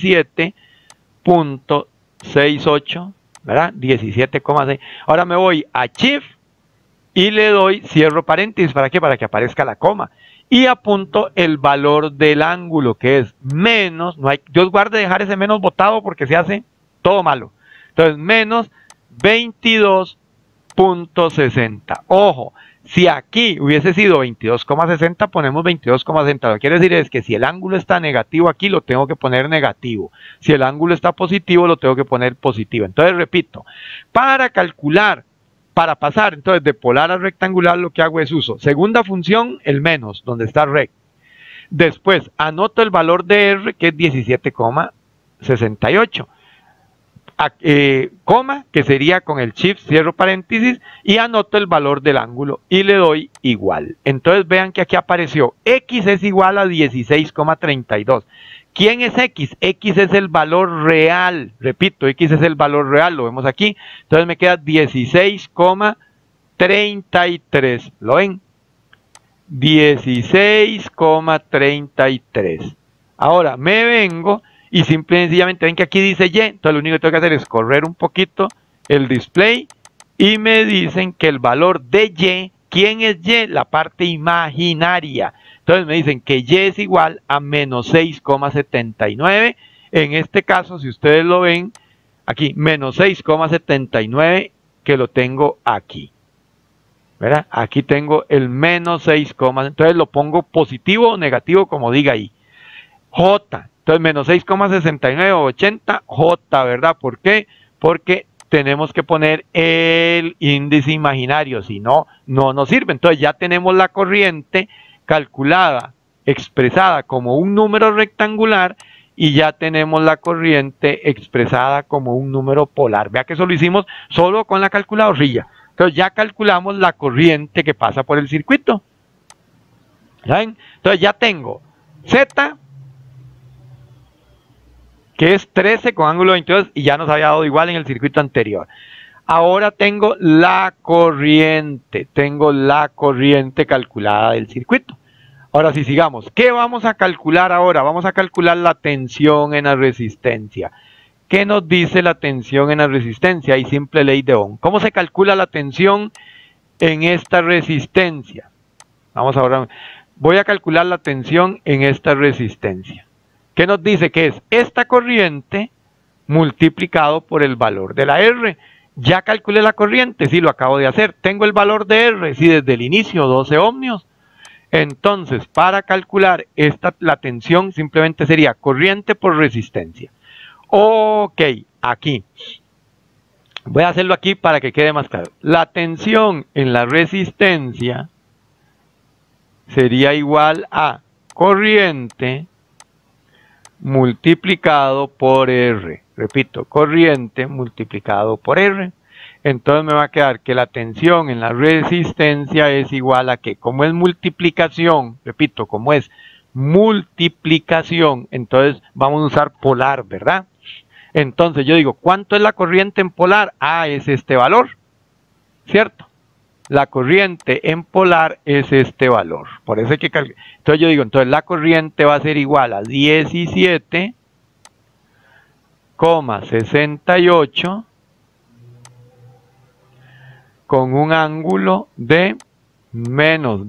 17,68, ¿verdad? 17,6. Ahora me voy a shift y le doy, cierro paréntesis. ¿Para qué? Para que aparezca la coma. Y apunto el valor del ángulo, que es menos, no hay, Dios guarde dejar ese menos botado porque se hace todo malo. Entonces, menos 22,60. Ojo, si aquí hubiese sido 22,60, ponemos 22,60. Lo que quiere decir es que si el ángulo está negativo aquí, lo tengo que poner negativo. Si el ángulo está positivo, lo tengo que poner positivo. Entonces, repito, para calcular, para pasar entonces de polar a rectangular, lo que hago es uso segunda función, el menos, donde está rect. Después anoto el valor de R, que es 17,68. Coma, que sería con el shift, cierro paréntesis, y anoto el valor del ángulo y le doy igual. Entonces vean que aquí apareció X es igual a 16,32. ¿Quién es X? X es el valor real. Repito, X es el valor real, lo vemos aquí. Entonces me queda 16,33. ¿Lo ven? 16,33. Ahora me vengo y simple y sencillamente ven que aquí dice Y. Entonces lo único que tengo que hacer es correr un poquito el display y me dicen que el valor de Y, ¿quién es Y? La parte imaginaria. Entonces me dicen que Y es igual a menos 6,79. En este caso, si ustedes lo ven, aquí menos 6,79, que lo tengo aquí, ¿verdad? Aquí tengo el menos 6, entonces lo pongo positivo o negativo como diga ahí. J, entonces menos 6,6980 J, ¿verdad? ¿Por qué? Porque tenemos que poner el índice imaginario, si no, no nos sirve. Entonces ya tenemos la corriente calculada, expresada como un número rectangular, y ya tenemos la corriente expresada como un número polar. Vea que eso lo hicimos solo con la calculadorilla. Entonces ya calculamos la corriente que pasa por el circuito. ¿Saben? Entonces ya tengo Z, que es 13 con ángulo 22, y ya nos había dado igual en el circuito anterior. Ahora tengo la corriente calculada del circuito. Ahora sí, sigamos. ¿Qué vamos a calcular ahora? Vamos a calcular la tensión en la resistencia. ¿Qué nos dice la tensión en la resistencia? Y simple ley de Ohm. ¿Cómo se calcula la tensión en esta resistencia? Vamos ahora. Voy a calcular la tensión en esta resistencia. ¿Qué nos dice? Que es esta corriente multiplicado por el valor de la R. Ya calculé la corriente, sí, lo acabo de hacer. Tengo el valor de R, sí, desde el inicio, 12 ohmios. Entonces, para calcular la tensión, simplemente sería corriente por resistencia. Ok, aquí. Voy a hacerlo aquí para que quede más claro. La tensión en la resistencia sería igual a corriente multiplicado por R. Repito, corriente multiplicado por R. Entonces me va a quedar que la tensión en la resistencia es igual a que, como es multiplicación, repito, como es multiplicación, entonces vamos a usar polar, ¿verdad? Entonces yo digo, ¿cuánto es la corriente en polar? Ah, es este valor, ¿cierto? La corriente en polar es este valor. Por eso hay que calcular. Entonces yo digo, entonces la corriente va a ser igual a 17,68 con un ángulo de menos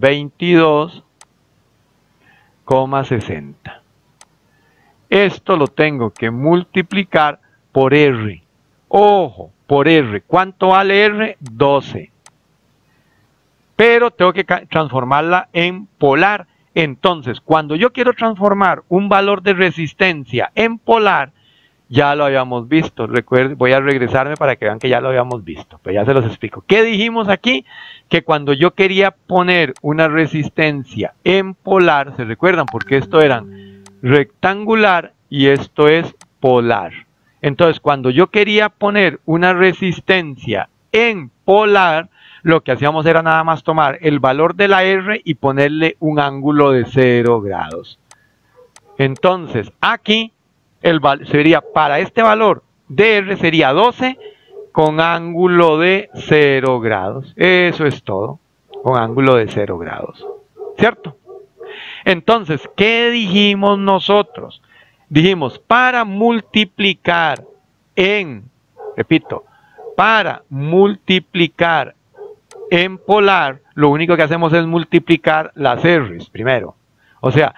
22,60. Esto lo tengo que multiplicar por R. Ojo, por R. ¿Cuánto vale R? 12. Pero tengo que transformarla en polar. Entonces, cuando yo quiero transformar un valor de resistencia en polar, ya lo habíamos visto. Recuerden, voy a regresarme para que vean que ya lo habíamos visto. Pero ya se los explico. ¿Qué dijimos aquí? Que cuando yo quería poner una resistencia en polar, ¿se recuerdan? Porque esto era rectangular y esto es polar. Entonces, cuando yo quería poner una resistencia en polar, lo que hacíamos era nada más tomar el valor de la R y ponerle un ángulo de 0 grados. Entonces, aquí sería, para este valor de R sería 12 con ángulo de 0 grados. Eso es todo, con ángulo de 0 grados. ¿Cierto? Entonces, ¿qué dijimos nosotros? Dijimos, para multiplicar repito, para multiplicar en polar, lo único que hacemos es multiplicar las R's primero. O sea,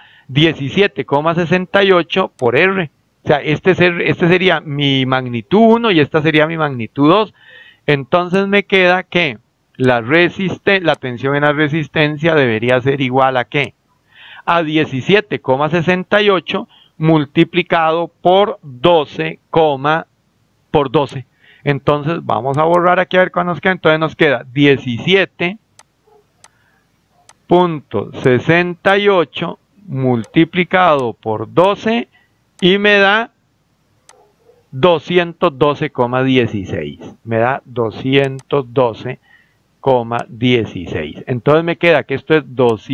17,68 por R. O sea, este sería mi magnitud 1 y esta sería mi magnitud 2. Entonces me queda que la tensión en la resistencia debería ser igual a ¿qué? A 17,68 multiplicado por 12, por 12. Entonces vamos a borrar aquí a ver cuál nos queda. Entonces nos queda 17,68 multiplicado por 12 y me da 212,16. Me da 212,16. Entonces me queda que esto es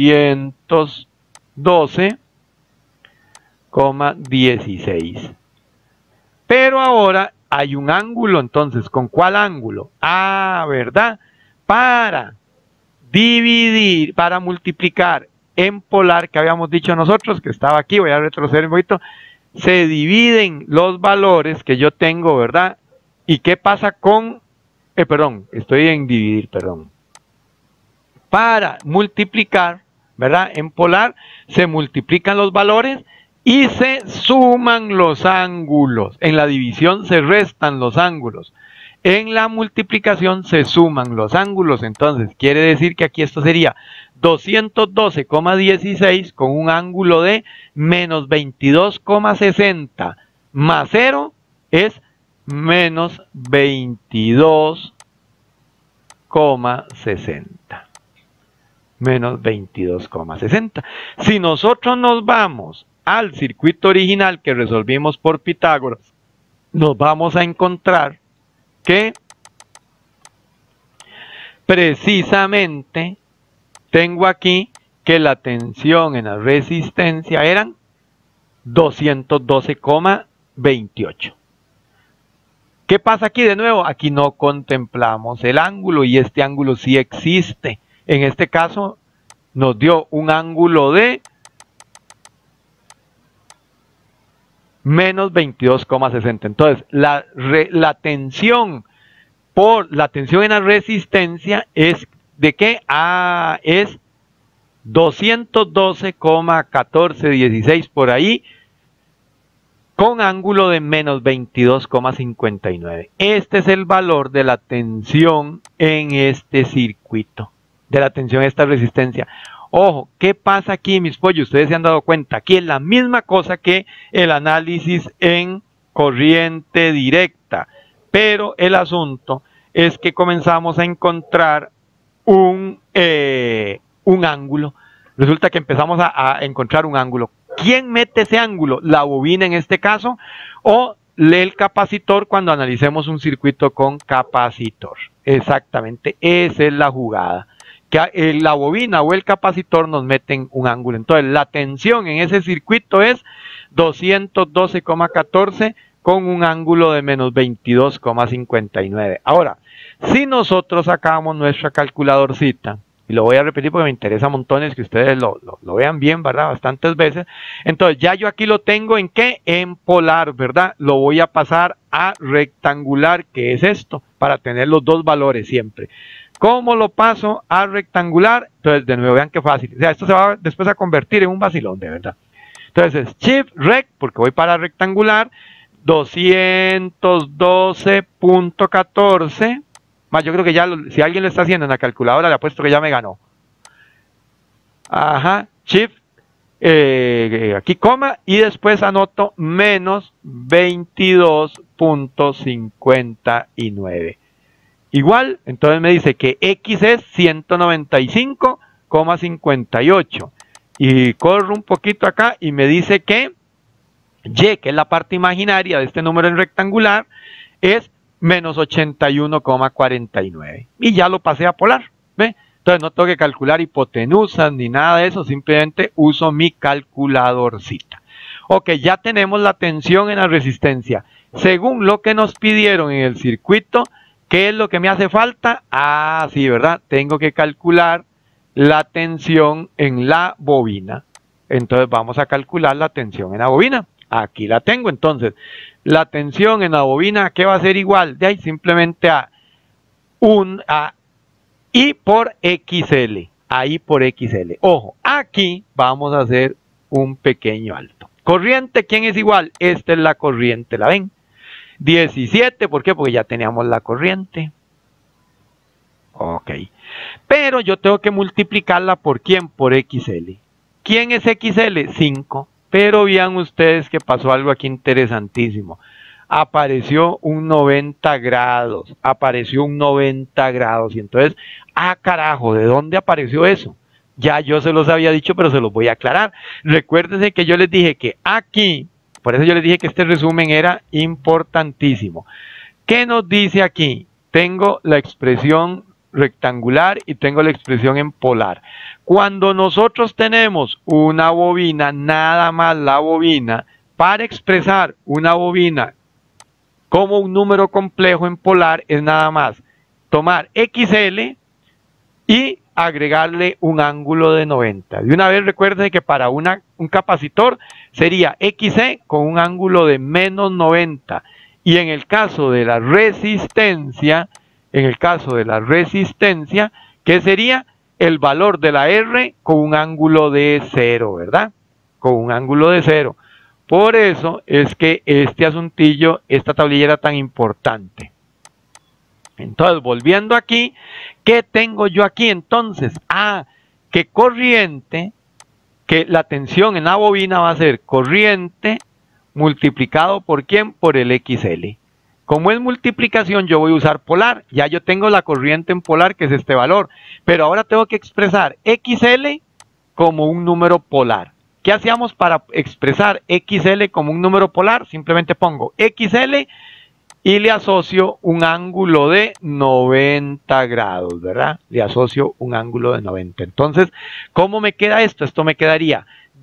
212,16. Pero ahora hay un ángulo, entonces, ¿con cuál ángulo? Ah, ¿verdad? Para dividir, para multiplicar en polar, que habíamos dicho nosotros, que estaba aquí, voy a retroceder un poquito, se dividen los valores que yo tengo, ¿verdad? ¿Y qué pasa con, estoy en dividir, Para multiplicar, ¿verdad? En polar se multiplican los valores y se suman los ángulos. En la división se restan los ángulos. En la multiplicación se suman los ángulos, entonces quiere decir que aquí esto sería 212,16 con un ángulo de menos 22,60 más 0 es menos 22,60. Menos 22,60. Si nosotros nos vamos al circuito original que resolvimos por Pitágoras, nos vamos a encontrar que precisamente tengo aquí que la tensión en la resistencia eran 212,28. ¿Qué pasa aquí de nuevo? Aquí no contemplamos el ángulo y este ángulo sí existe. En este caso nos dio un ángulo de menos 22,60. Entonces, la tensión en la resistencia es ¿de qué? Es 212,1416 por ahí, con ángulo de menos 22,59. Este es el valor de la tensión en este circuito, de la tensión en esta resistencia. Ojo, ¿qué pasa aquí, mis pollos? Ustedes se han dado cuenta, aquí es la misma cosa que el análisis en corriente directa, pero el asunto es que comenzamos a encontrar un ángulo. Resulta que empezamos a encontrar un ángulo. ¿Quién mete ese ángulo? La bobina en este caso, o el capacitor cuando analicemos un circuito con capacitor. Exactamente, esa es la jugada. Que la bobina o el capacitor nos meten un ángulo. Entonces, la tensión en ese circuito es 212,14 con un ángulo de menos 22,59. Ahora, si nosotros sacamos nuestra calculadorcita, y lo voy a repetir porque me interesa montones que ustedes lo vean bien, ¿verdad? Bastantes veces. Entonces, ya yo aquí lo tengo ¿en qué? En polar, ¿verdad? Lo voy a pasar a rectangular, que es esto, para tener los dos valores siempre. ¿Cómo lo paso a rectangular? Entonces, de nuevo, vean qué fácil. O sea, esto se va después a convertir en un vacilón, de verdad. Entonces, Shift Rect, porque voy para rectangular, 212.14. Más, yo creo que ya, si alguien lo está haciendo en la calculadora, le apuesto que ya me ganó. Ajá, Shift, aquí coma, y después anoto menos 22.59. Igual, entonces me dice que X es 195,58. Y corro un poquito acá y me dice que Y, que es la parte imaginaria de este número en rectangular, es menos 81,49. Y ya lo pasé a polar, ¿ve? Entonces no tengo que calcular hipotenusas ni nada de eso, simplemente uso mi calculadorcita. Ok, ya tenemos la tensión en la resistencia. Según lo que nos pidieron en el circuito, ¿qué es lo que me hace falta? Ah, sí, ¿verdad? Tengo que calcular la tensión en la bobina. Entonces vamos a calcular la tensión en la bobina. Aquí la tengo, entonces. La tensión en la bobina, ¿qué va a ser igual? De ahí simplemente a I por XL. Ahí por XL. Ojo, aquí vamos a hacer un pequeño alto. Corriente, ¿quién es igual? Esta es la corriente, ¿la ven? 17, ¿por qué? Porque ya teníamos la corriente. Ok. Pero yo tengo que multiplicarla por ¿quién? Por XL. ¿Quién es XL? 5. Pero vean ustedes que pasó algo aquí interesantísimo. Apareció un 90 grados. Apareció un 90 grados. Y entonces, carajo, ¿de dónde apareció eso? Ya yo se los había dicho, pero se los voy a aclarar. Recuérdense que yo les dije que aquí, por eso yo les dije que este resumen era importantísimo. ¿Qué nos dice aquí? Tengo la expresión rectangular y tengo la expresión en polar. Cuando nosotros tenemos una bobina, nada más la bobina, para expresar una bobina como un número complejo en polar, es nada más tomar XL y agregarle un ángulo de 90. De una vez recuerden que para un capacitor sería XC con un ángulo de menos 90. Y en el caso de la resistencia, ¿qué sería? El valor de la R con un ángulo de 0, ¿verdad? Con un ángulo de 0. Por eso es que este asuntillo, esta tablilla era tan importante. Entonces, volviendo aquí, ¿qué tengo yo aquí entonces? Que corriente, que la tensión en la bobina va a ser corriente multiplicado por ¿quién? Por el XL. Como es multiplicación, yo voy a usar polar. Ya yo tengo la corriente en polar, que es este valor. Pero ahora tengo que expresar XL como un número polar. ¿Qué hacíamos para expresar XL como un número polar? Simplemente pongo XL y le asocio un ángulo de 90 grados, ¿verdad? Le asocio un ángulo de 90. Entonces, ¿cómo me queda esto? Esto me quedaría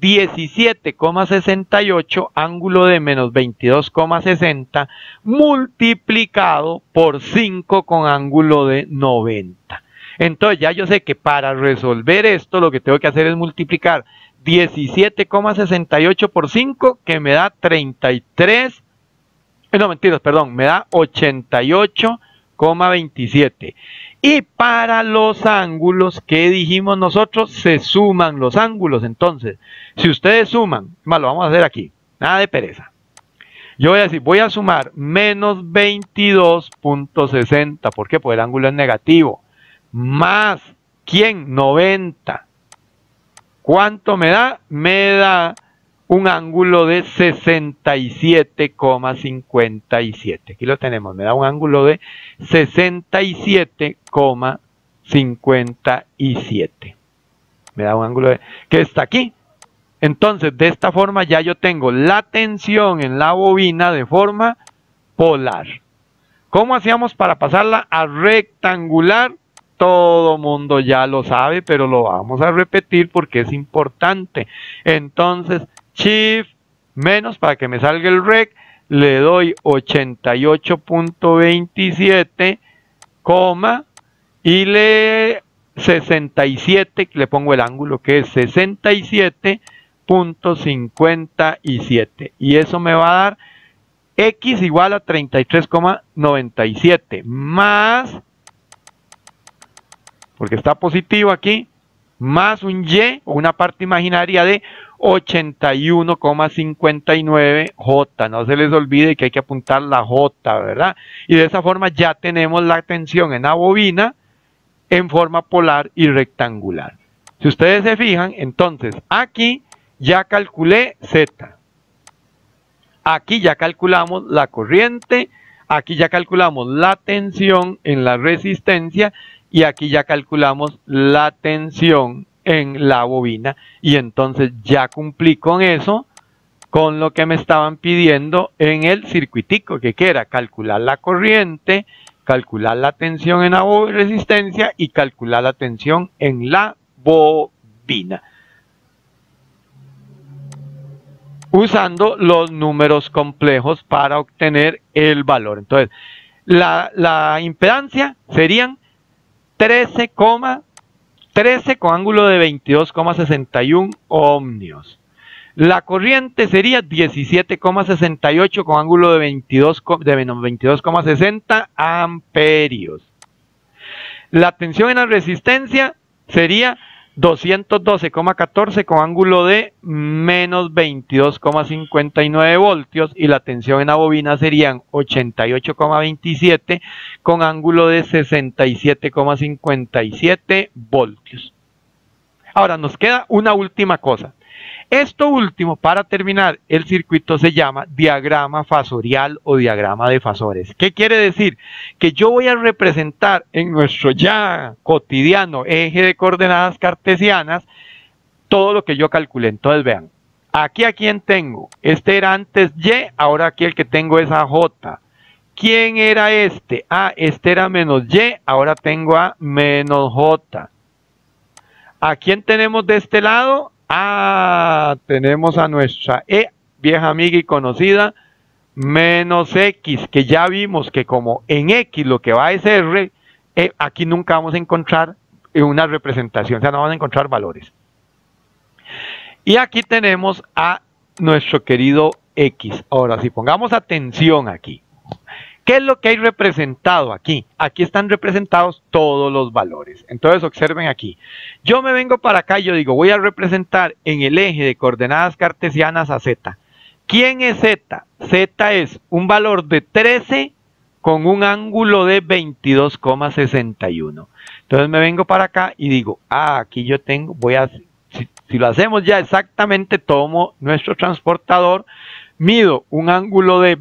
17,68 ángulo de menos 22,60 multiplicado por 5 con ángulo de 90. Entonces ya yo sé que para resolver esto lo que tengo que hacer es multiplicar 17,68 por 5, que me da 33, no mentiras, perdón, me da 88,27. Y para los ángulos, ¿qué dijimos nosotros? Se suman los ángulos. Entonces, si ustedes suman, más lo vamos a hacer aquí, nada de pereza. Yo voy a decir, voy a sumar menos 22,60. ¿Por qué? Porque el ángulo es negativo. Más, ¿quién? 90. ¿Cuánto me da? Me da un ángulo de 67,57. Aquí lo tenemos, me da un ángulo de 67,57. Me da un ángulo que está aquí. Entonces, de esta forma ya yo tengo la tensión en la bobina de forma polar. ¿Cómo hacíamos para pasarla a rectangular? Todo mundo ya lo sabe, pero lo vamos a repetir porque es importante. Entonces, Shift menos, para que me salga el rec, le doy 88,27, y le 67, le pongo el ángulo que es 67,57. Y eso me va a dar X igual a 33,97 más, porque está positivo aquí, más un Y o una parte imaginaria de 81,59 J. No se les olvide que hay que apuntar la J, ¿verdad? Y de esa forma ya tenemos la tensión en la bobina en forma polar y rectangular. Si ustedes se fijan, entonces aquí ya calculé Z. Aquí ya calculamos la corriente, aquí ya calculamos la tensión en la resistencia y aquí ya calculamos la tensión en la bobina, y entonces ya cumplí con eso, con lo que me estaban pidiendo en el circuitico, que era calcular la corriente, calcular la tensión en la resistencia y calcular la tensión en la bobina, usando los números complejos para obtener el valor. Entonces, la impedancia serían 13 con ángulo de 22,61 ohmios. La corriente sería 17,68 con ángulo de 22,60 amperios. La tensión en la resistencia sería 212,14 con ángulo de menos 22,59 voltios, y la tensión en la bobina serían 88,27 con ángulo de 67,57 voltios. Ahora nos queda una última cosa. Esto último, para terminar el circuito, se llama diagrama fasorial o diagrama de fasores. ¿Qué quiere decir? Que yo voy a representar en nuestro ya cotidiano eje de coordenadas cartesianas todo lo que yo calculé. Entonces vean, aquí a quién tengo. Este era antes Y, ahora aquí el que tengo es a J. ¿Quién era este? Este era menos Y, ahora tengo a menos J. ¿A quién tenemos de este lado? Tenemos a nuestra E, vieja amiga y conocida, menos X, que ya vimos que como en X lo que va es R, aquí nunca vamos a encontrar una representación, o sea, no vamos a encontrar valores. Y aquí tenemos a nuestro querido X. Ahora, si pongamos atención aquí, ¿qué es lo que hay representado aquí? Aquí están representados todos los valores. Entonces observen aquí. Yo me vengo para acá y yo digo, voy a representar en el eje de coordenadas cartesianas a Z. ¿Quién es Z? Z es un valor de 13 con un ángulo de 22,61. Entonces me vengo para acá y digo, aquí yo tengo, si lo hacemos ya exactamente, tomo nuestro transportador, mido un ángulo de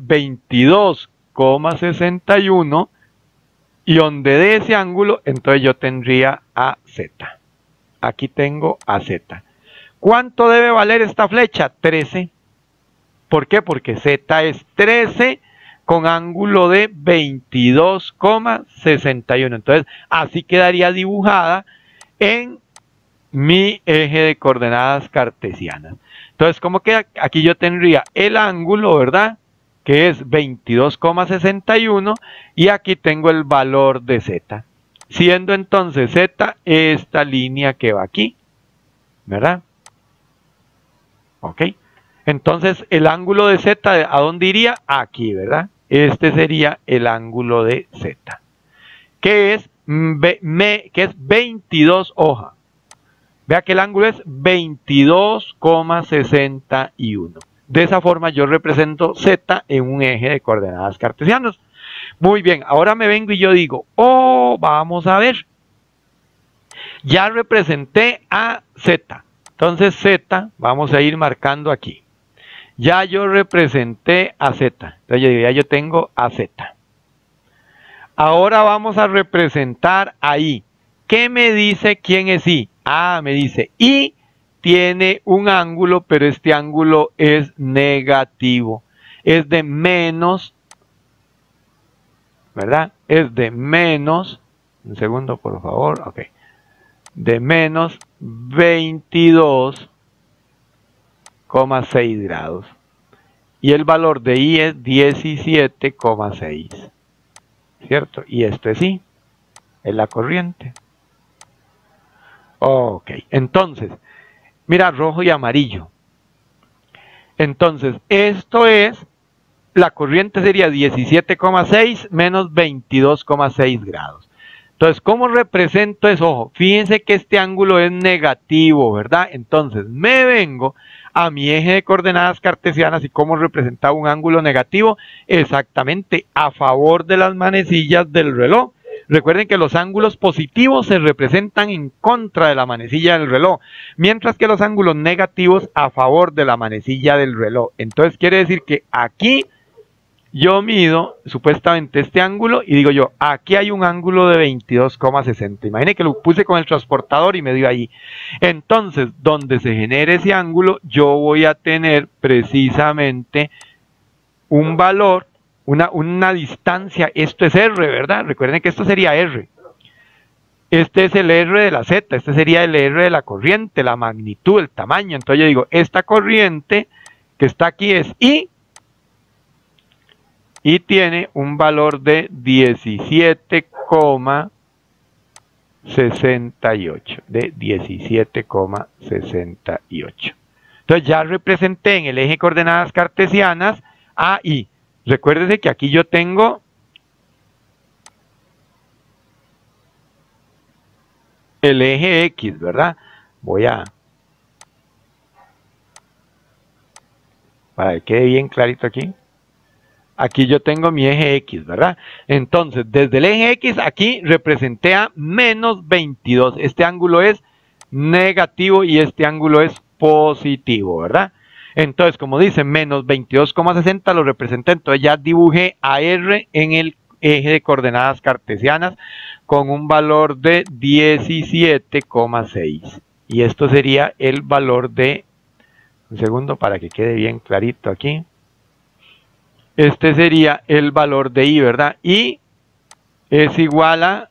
22,61 y donde dé ese ángulo, entonces yo tendría AZ. Aquí tengo AZ. ¿Cuánto debe valer esta flecha? 13. ¿Por qué? Porque Z es 13 con ángulo de 22,61. Entonces, así quedaría dibujada en mi eje de coordenadas cartesianas. Entonces, ¿cómo queda? Aquí yo tendría el ángulo, ¿verdad? Que es 22,61 y aquí tengo el valor de Z. Siendo entonces Z esta línea que va aquí, ¿verdad? Ok. Entonces, el ángulo de Z, ¿a dónde iría? Aquí, ¿verdad? Este sería el ángulo de Z, que es 22 hoja. Vea que el ángulo es 22,61. De esa forma yo represento Z en un eje de coordenadas cartesianas. Muy bien, ahora me vengo y yo digo, vamos a ver. Ya representé a Z. Entonces Z, vamos a ir marcando aquí. Ya yo representé a Z. Entonces ya yo tengo a Z. Ahora vamos a representar a I. ¿Qué me dice quién es I? Me dice I tiene un ángulo, pero este ángulo es negativo. Es de menos, ¿verdad? Es de menos, un segundo por favor, ok. De menos 22,6 grados. Y el valor de I es 17,6. ¿Cierto? Y esto es I. Es la corriente. Ok. Entonces, mira, rojo y amarillo. Entonces, esto es, la corriente sería 17,6 menos 22,6 grados. Entonces, ¿cómo represento eso? Ojo, fíjense que este ángulo es negativo, ¿verdad? Entonces, me vengo a mi eje de coordenadas cartesianas y ¿cómo representaba un ángulo negativo? Exactamente, a favor de las manecillas del reloj. Recuerden que los ángulos positivos se representan en contra de la manecilla del reloj, mientras que los ángulos negativos a favor de la manecilla del reloj. Entonces, quiere decir que aquí yo mido supuestamente este ángulo y digo yo, aquí hay un ángulo de 22,60. Imaginen que lo puse con el transportador y me dio ahí. Entonces, donde se genere ese ángulo, yo voy a tener precisamente un valor, una distancia. Esto es R, ¿verdad? Recuerden que esto sería R. Este es el R de la Z, este sería el R de la corriente, la magnitud, el tamaño. Entonces yo digo, esta corriente que está aquí es I. Y tiene un valor de 17,68. De 17,68. Entonces ya representé en el eje de coordenadas cartesianas a I. Recuérdense que aquí yo tengo el eje X, ¿verdad? Para que quede bien clarito aquí. Aquí yo tengo mi eje X, ¿verdad? Entonces, desde el eje X, aquí representé a menos 22. Este ángulo es negativo y este ángulo es positivo, ¿verdad? Entonces, como dice, menos 22,60 lo representé. Entonces ya dibujé a R en el eje de coordenadas cartesianas con un valor de 17,6. Y esto sería el valor de, un segundo para que quede bien clarito aquí. Este sería el valor de I, ¿verdad? I es igual a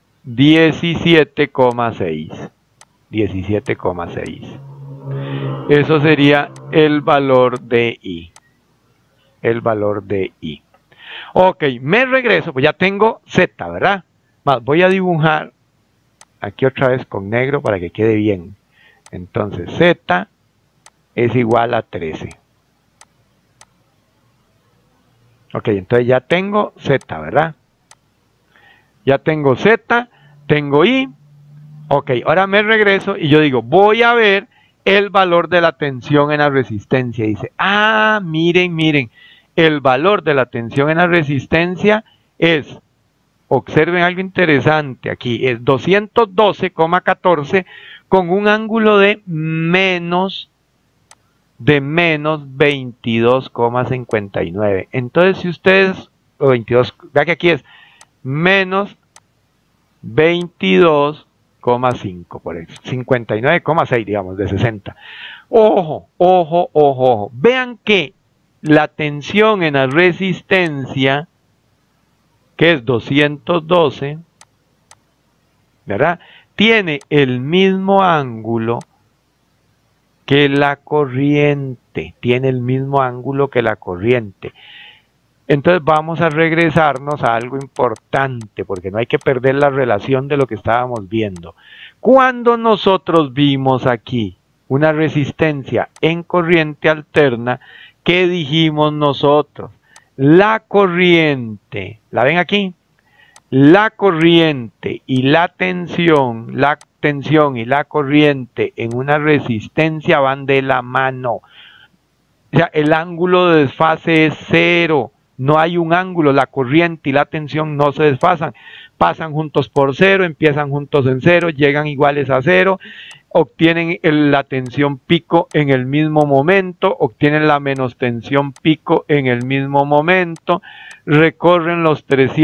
17,6. 17,6. Eso sería el valor de I. El valor de I. Ok, me regreso, pues ya tengo Z, ¿verdad? Voy a dibujar aquí otra vez con negro para que quede bien. Entonces Z es igual a 13. Ok, entonces ya tengo Z, ¿verdad? Ya tengo Z, tengo I. Ok, ahora me regreso y yo digo, voy a ver el valor de la tensión en la resistencia. Dice, miren, el valor de la tensión en la resistencia es, observen algo interesante aquí, es 212,14 con un ángulo de menos 22,59. Entonces, si ustedes, o 22, vea que aquí es menos 22,5, por eso, 59,6, digamos, de 60. Ojo, ojo, ojo, ojo. Vean que la tensión en la resistencia, que es 212, ¿verdad? Tiene el mismo ángulo que la corriente, tiene el mismo ángulo que la corriente. Entonces vamos a regresarnos a algo importante, porque no hay que perder la relación de lo que estábamos viendo. Cuando nosotros vimos aquí una resistencia en corriente alterna, ¿qué dijimos nosotros? La corriente, ¿la ven aquí? La corriente y la tensión y la corriente en una resistencia van de la mano. O sea, el ángulo de desfase es cero. No hay un ángulo, la corriente y la tensión no se desfasan. Pasan juntos por cero, empiezan juntos en cero, llegan iguales a cero, obtienen la tensión pico en el mismo momento, obtienen la menos tensión pico en el mismo momento, recorren los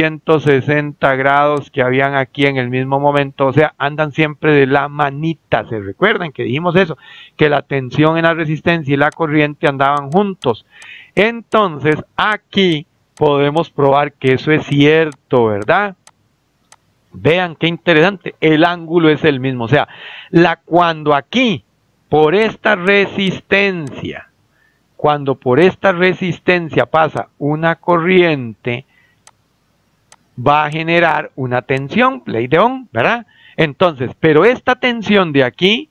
360 grados que habían aquí en el mismo momento, o sea, andan siempre de la manita. ¿Se recuerdan que dijimos eso? Que la tensión en la resistencia y la corriente andaban juntos. Entonces, aquí podemos probar que eso es cierto, ¿verdad? Vean qué interesante, el ángulo es el mismo. O sea, cuando aquí, por esta resistencia, cuando por esta resistencia pasa una corriente, va a generar una tensión, ley de Ohm, ¿verdad? Entonces, pero esta tensión de aquí,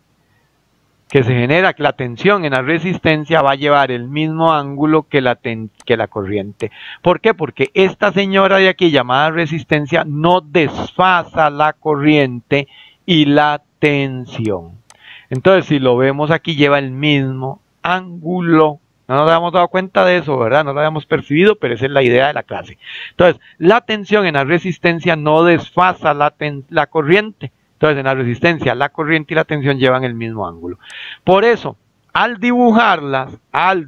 que se genera, que la tensión en la resistencia va a llevar el mismo ángulo que la corriente. ¿Por qué? Porque esta señora de aquí, llamada resistencia, no desfasa la corriente y la tensión. Entonces, si lo vemos aquí, lleva el mismo ángulo. No nos habíamos dado cuenta de eso, ¿verdad? No lo habíamos percibido, pero esa es la idea de la clase. Entonces, la tensión en la resistencia no desfasa la corriente. Entonces, en la resistencia, la corriente y la tensión llevan el mismo ángulo. Por eso, al dibujarlas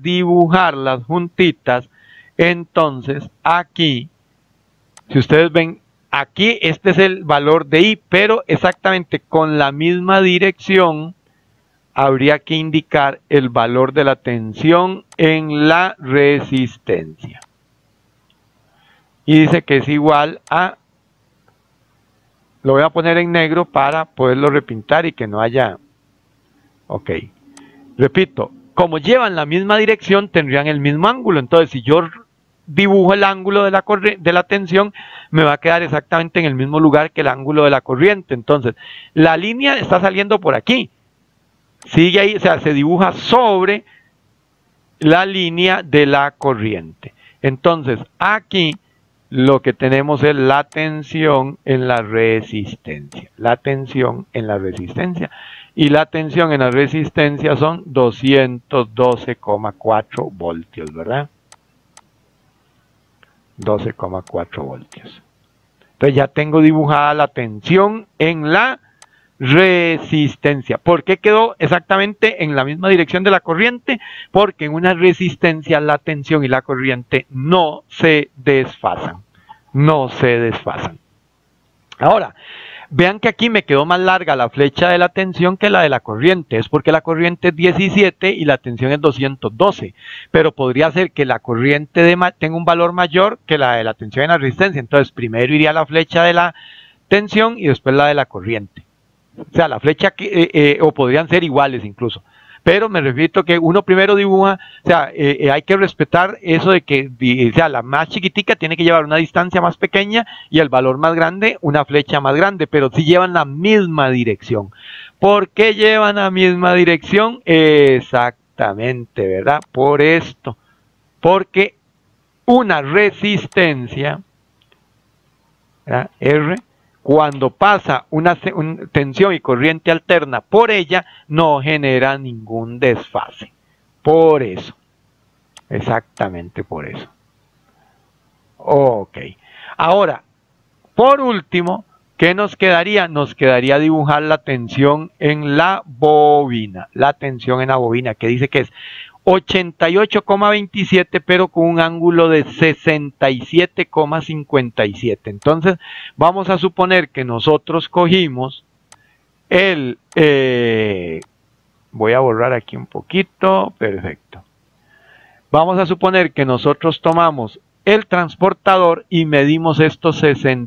juntitas, entonces aquí, si ustedes ven, aquí este es el valor de I, pero exactamente con la misma dirección habría que indicar el valor de la tensión en la resistencia. Y dice que es igual a, lo voy a poner en negro para poderlo repintar y que no haya, ok. Repito, como llevan la misma dirección, tendrían el mismo ángulo. Entonces, si yo dibujo el ángulo de la tensión, me va a quedar exactamente en el mismo lugar que el ángulo de la corriente. Entonces, la línea está saliendo por aquí. Sigue ahí, o sea, se dibuja sobre la línea de la corriente. Entonces, aquí lo que tenemos es la tensión en la resistencia. La tensión en la resistencia. Y la tensión en la resistencia son 212,4 voltios, ¿verdad? 12,4 voltios. Entonces ya tengo dibujada la tensión en la resistencia. ¿Por qué quedó exactamente en la misma dirección de la corriente? Porque en una resistencia la tensión y la corriente no se desfasan. No se desfasan. Ahora, vean que aquí me quedó más larga la flecha de la tensión que la de la corriente. Es porque la corriente es 17 y la tensión es 212. Pero podría ser que la corriente tenga un valor mayor que la de la tensión en la resistencia. Entonces, primero iría la flecha de la tensión y después la de la corriente. O sea, la flecha, o podrían ser iguales incluso. Pero me repito que uno primero dibuja, o sea, hay que respetar eso de que, o sea, la más chiquitica tiene que llevar una distancia más pequeña y el valor más grande, una flecha más grande, pero sí llevan la misma dirección. ¿Por qué llevan la misma dirección? Exactamente, ¿verdad? Por esto. Porque una resistencia, ¿verdad? R, cuando pasa una tensión y corriente alterna por ella, no genera ningún desfase. Por eso. Exactamente por eso. Ok. Ahora, por último, ¿qué nos quedaría? Nos quedaría dibujar la tensión en la bobina. La tensión en la bobina, que dice que es 88,27, pero con un ángulo de 67,57. Entonces, vamos a suponer que nosotros cogimos voy a borrar aquí un poquito, perfecto. Vamos a suponer que nosotros tomamos el transportador y medimos estos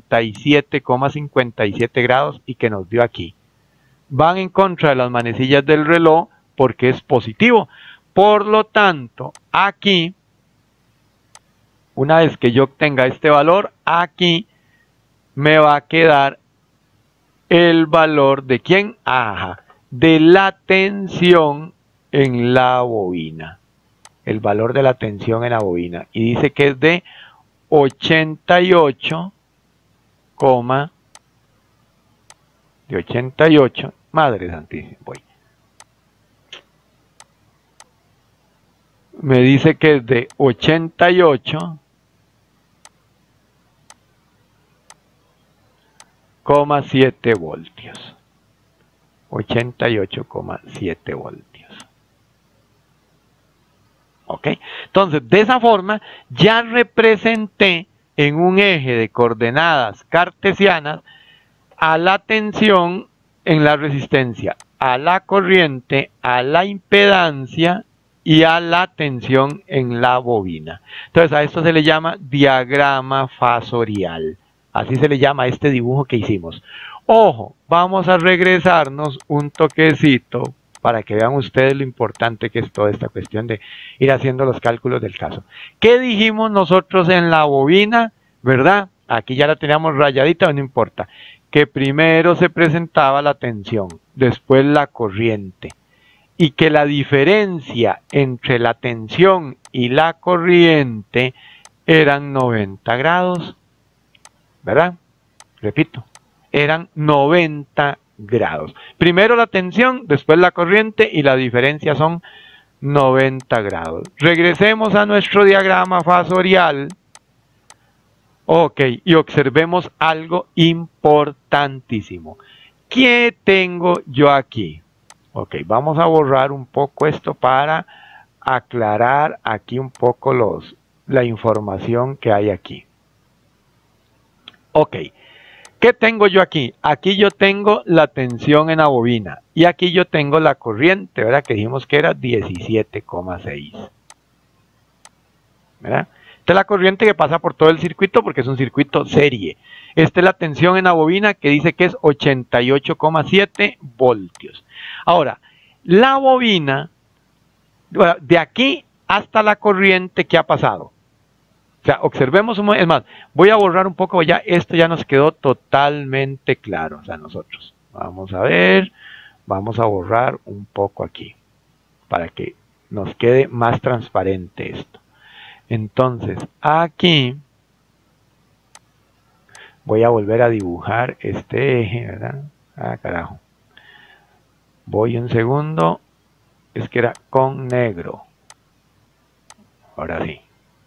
67,57 grados y que nos dio aquí. Van en contra de las manecillas del reloj porque es positivo. Por lo tanto, aquí, una vez que yo obtenga este valor, aquí me va a quedar el valor de ¿quién? Ajá, de la tensión en la bobina. El valor de la tensión en la bobina. Y dice que es de 88, madre santísima, voy. Me dice que es de 88,7 voltios. 88,7 voltios. ¿Ok? Entonces, de esa forma, ya representé en un eje de coordenadas cartesianas a la tensión en la resistencia, a la corriente, a la impedancia y a la tensión en la bobina. Entonces, a esto se le llama diagrama fasorial. Así se le llama a este dibujo que hicimos. Ojo, vamos a regresarnos un toquecito para que vean ustedes lo importante que es toda esta cuestión de ir haciendo los cálculos del caso. ¿Qué dijimos nosotros en la bobina? ¿Verdad? Aquí ya la teníamos rayadita, no importa. Que primero se presentaba la tensión, después la corriente. Y que la diferencia entre la tensión y la corriente eran 90 grados. ¿Verdad? Repito, eran 90 grados. Primero la tensión, después la corriente y la diferencia son 90 grados. Regresemos a nuestro diagrama fasorial. Ok, y observemos algo importantísimo. ¿Qué tengo yo aquí? Ok, vamos a borrar un poco esto para aclarar aquí un poco la información que hay aquí. Ok. ¿Qué tengo yo aquí? Aquí yo tengo la tensión en la bobina y aquí yo tengo la corriente, ¿verdad? Que dijimos que era 17,6. ¿Verdad? Esta es la corriente que pasa por todo el circuito porque es un circuito serie. Esta es la tensión en la bobina que dice que es 88,7 voltios. Ahora, la bobina, de aquí hasta la corriente, ¿qué ha pasado? O sea, observemos, es más, voy a borrar un poco, ya esto ya nos quedó totalmente claro, o sea, nosotros. Vamos a ver, vamos a borrar un poco aquí, para que nos quede más transparente esto. Entonces, aquí, voy a volver a dibujar este eje, ¿verdad? Ah, carajo. Voy un segundo, es que era con negro. Ahora sí.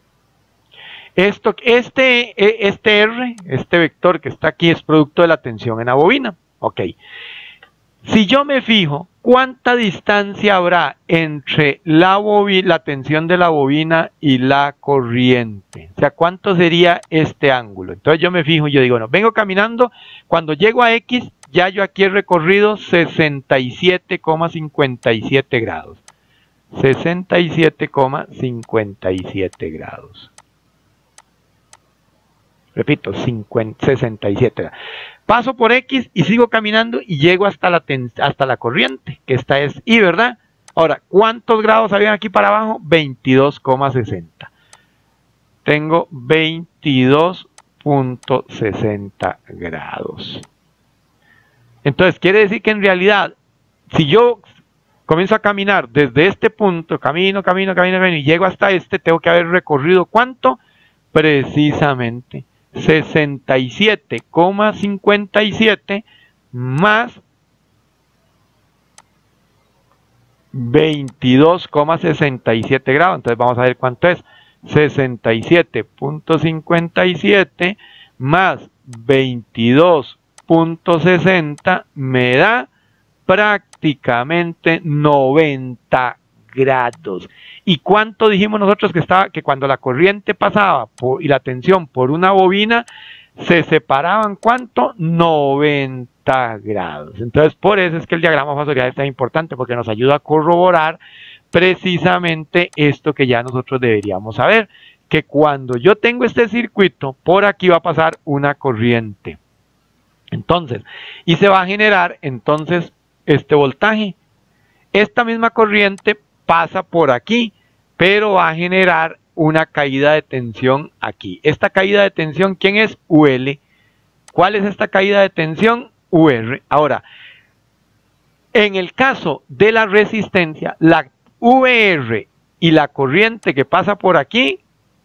Este R, este vector que está aquí es producto de la tensión en la bobina. Ok. Si yo me fijo, ¿cuánta distancia habrá entre la tensión de la bobina y la corriente? O sea, ¿cuánto sería este ángulo? Entonces yo me fijo y yo digo, no, vengo caminando, cuando llego a X, ya yo aquí he recorrido 67,57 grados. 67,57 grados. Repito, 67. Paso por X y sigo caminando y llego hasta la corriente, que esta es I, ¿verdad? Ahora, ¿cuántos grados habían aquí para abajo? 22,60. Tengo 22,60 grados. Entonces, quiere decir que en realidad, si yo comienzo a caminar desde este punto, camino y llego hasta este, tengo que haber recorrido ¿cuánto? Precisamente 67,57 más 22,67 grados. Entonces vamos a ver cuánto es. 67,57 más 22.60 me da prácticamente 90 grados. ¿Y cuánto dijimos nosotros que cuando la corriente pasaba y la tensión por una bobina se separaban? ¿Cuánto? 90 grados. Entonces, por eso es que el diagrama fasorial es tan importante, porque nos ayuda a corroborar precisamente esto que ya nosotros deberíamos saber, que cuando yo tengo este circuito, por aquí va a pasar una corriente. Entonces, y se va a generar entonces este voltaje. Esta misma corriente pasa por aquí, pero va a generar una caída de tensión aquí. Esta caída de tensión, ¿quién es? UL. ¿Cuál es esta caída de tensión? UR. Ahora, en el caso de la resistencia, la VR y la corriente que pasa por aquí,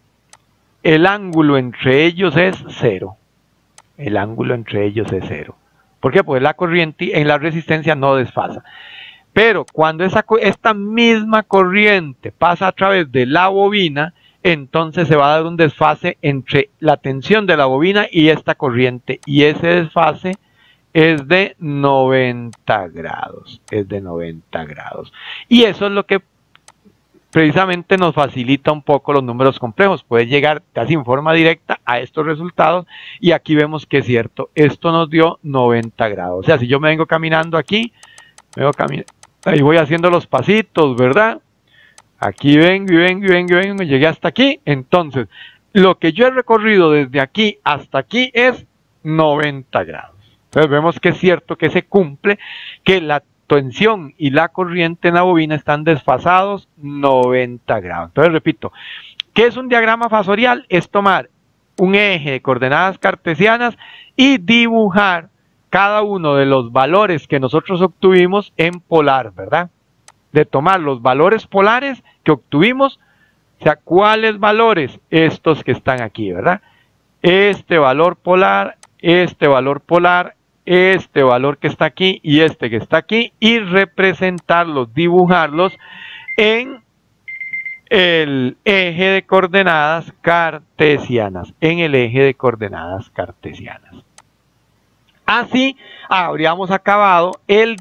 el ángulo entre ellos es 0. El ángulo entre ellos es 0. ¿Por qué? Porque la corriente en la resistencia no desfasa. Pero cuando esta misma corriente pasa a través de la bobina, entonces se va a dar un desfase entre la tensión de la bobina y esta corriente. Y ese desfase es de 90 grados. Es de 90 grados. Y eso es lo que precisamente nos facilita un poco los números complejos. Puedes llegar casi en forma directa a estos resultados. Y aquí vemos que es cierto. Esto nos dio 90 grados. O sea, si yo me vengo caminando aquí, ahí voy haciendo los pasitos, ¿verdad? Aquí vengo y vengo y vengo y vengo, llegué hasta aquí. Entonces, lo que yo he recorrido desde aquí hasta aquí es 90 grados. Entonces vemos que es cierto que se cumple, que la tensión y la corriente en la bobina están desfasados 90 grados. Entonces repito, ¿qué es un diagrama fasorial? Es tomar un eje de coordenadas cartesianas y dibujar cada uno de los valores que nosotros obtuvimos en polar, ¿verdad? De tomar los valores polares que obtuvimos, o sea, ¿cuáles valores? Estos que están aquí, ¿verdad? Este valor polar, este valor polar, este valor que está aquí y este que está aquí, y representarlos, dibujarlos en el eje de coordenadas cartesianas, en el eje de coordenadas cartesianas. Así habríamos acabado el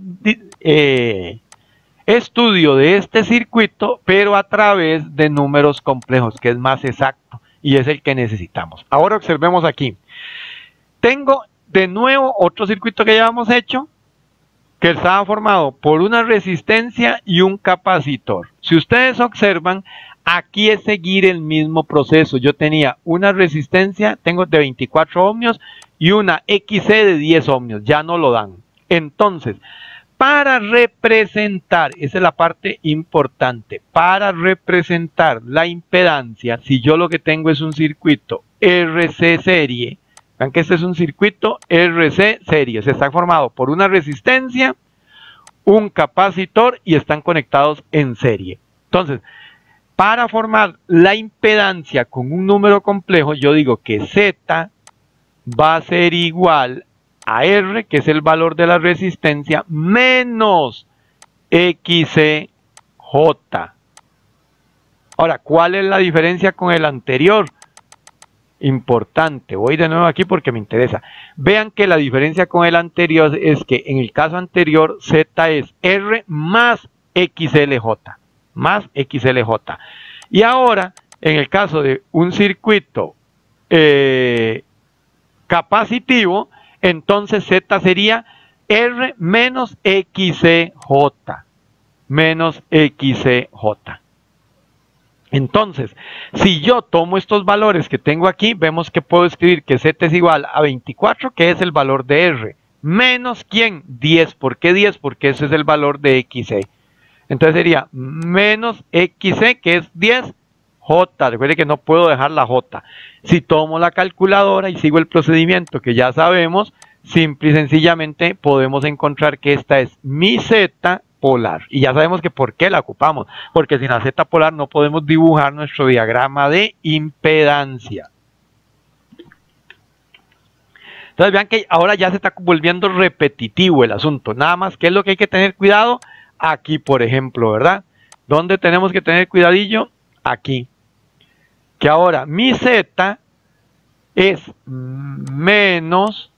estudio de este circuito, pero a través de números complejos, que es más exacto y es el que necesitamos. Ahora observemos aquí. Tengo de nuevo otro circuito que ya hemos hecho, que estaba formado por una resistencia y un capacitor. Si ustedes observan, aquí es seguir el mismo proceso. Yo tenía una resistencia, tengo de 24 ohmios y una XC de 10 ohmios. Ya no lo dan. Entonces, para representar, esa es la parte importante, para representar la impedancia, si yo lo que tengo es un circuito RC serie, vean que este es un circuito RC serie, se está formado por una resistencia, un capacitor y están conectados en serie. Entonces, para formar la impedancia con un número complejo, yo digo que Z va a ser igual a R, que es el valor de la resistencia, menos XCJ. Ahora, ¿cuál es la diferencia con el anterior? Importante, voy de nuevo aquí porque me interesa. Vean que la diferencia con el anterior es que en el caso anterior Z es R más XLJ, más XLJ. Y ahora, en el caso de un circuito capacitivo, entonces Z sería R menos XCJ, menos XCJ. Entonces, si yo tomo estos valores que tengo aquí, vemos que puedo escribir que Z es igual a 24, que es el valor de R, menos ¿quién? 10. ¿Por qué 10? Porque ese es el valor de XC. Entonces sería menos XC, que es 10, J. Recuerde que no puedo dejar la J. Si tomo la calculadora y sigo el procedimiento que ya sabemos, simple y sencillamente podemos encontrar que esta es mi Z polar. Y ya sabemos que por qué la ocupamos. Porque sin la Z polar no podemos dibujar nuestro diagrama de impedancia. Entonces vean que ahora ya se está volviendo repetitivo el asunto. Nada más, ¿qué es lo que hay que tener cuidado? Aquí, por ejemplo, ¿verdad? ¿Dónde tenemos que tener cuidadillo? Aquí. Que ahora mi Z es menos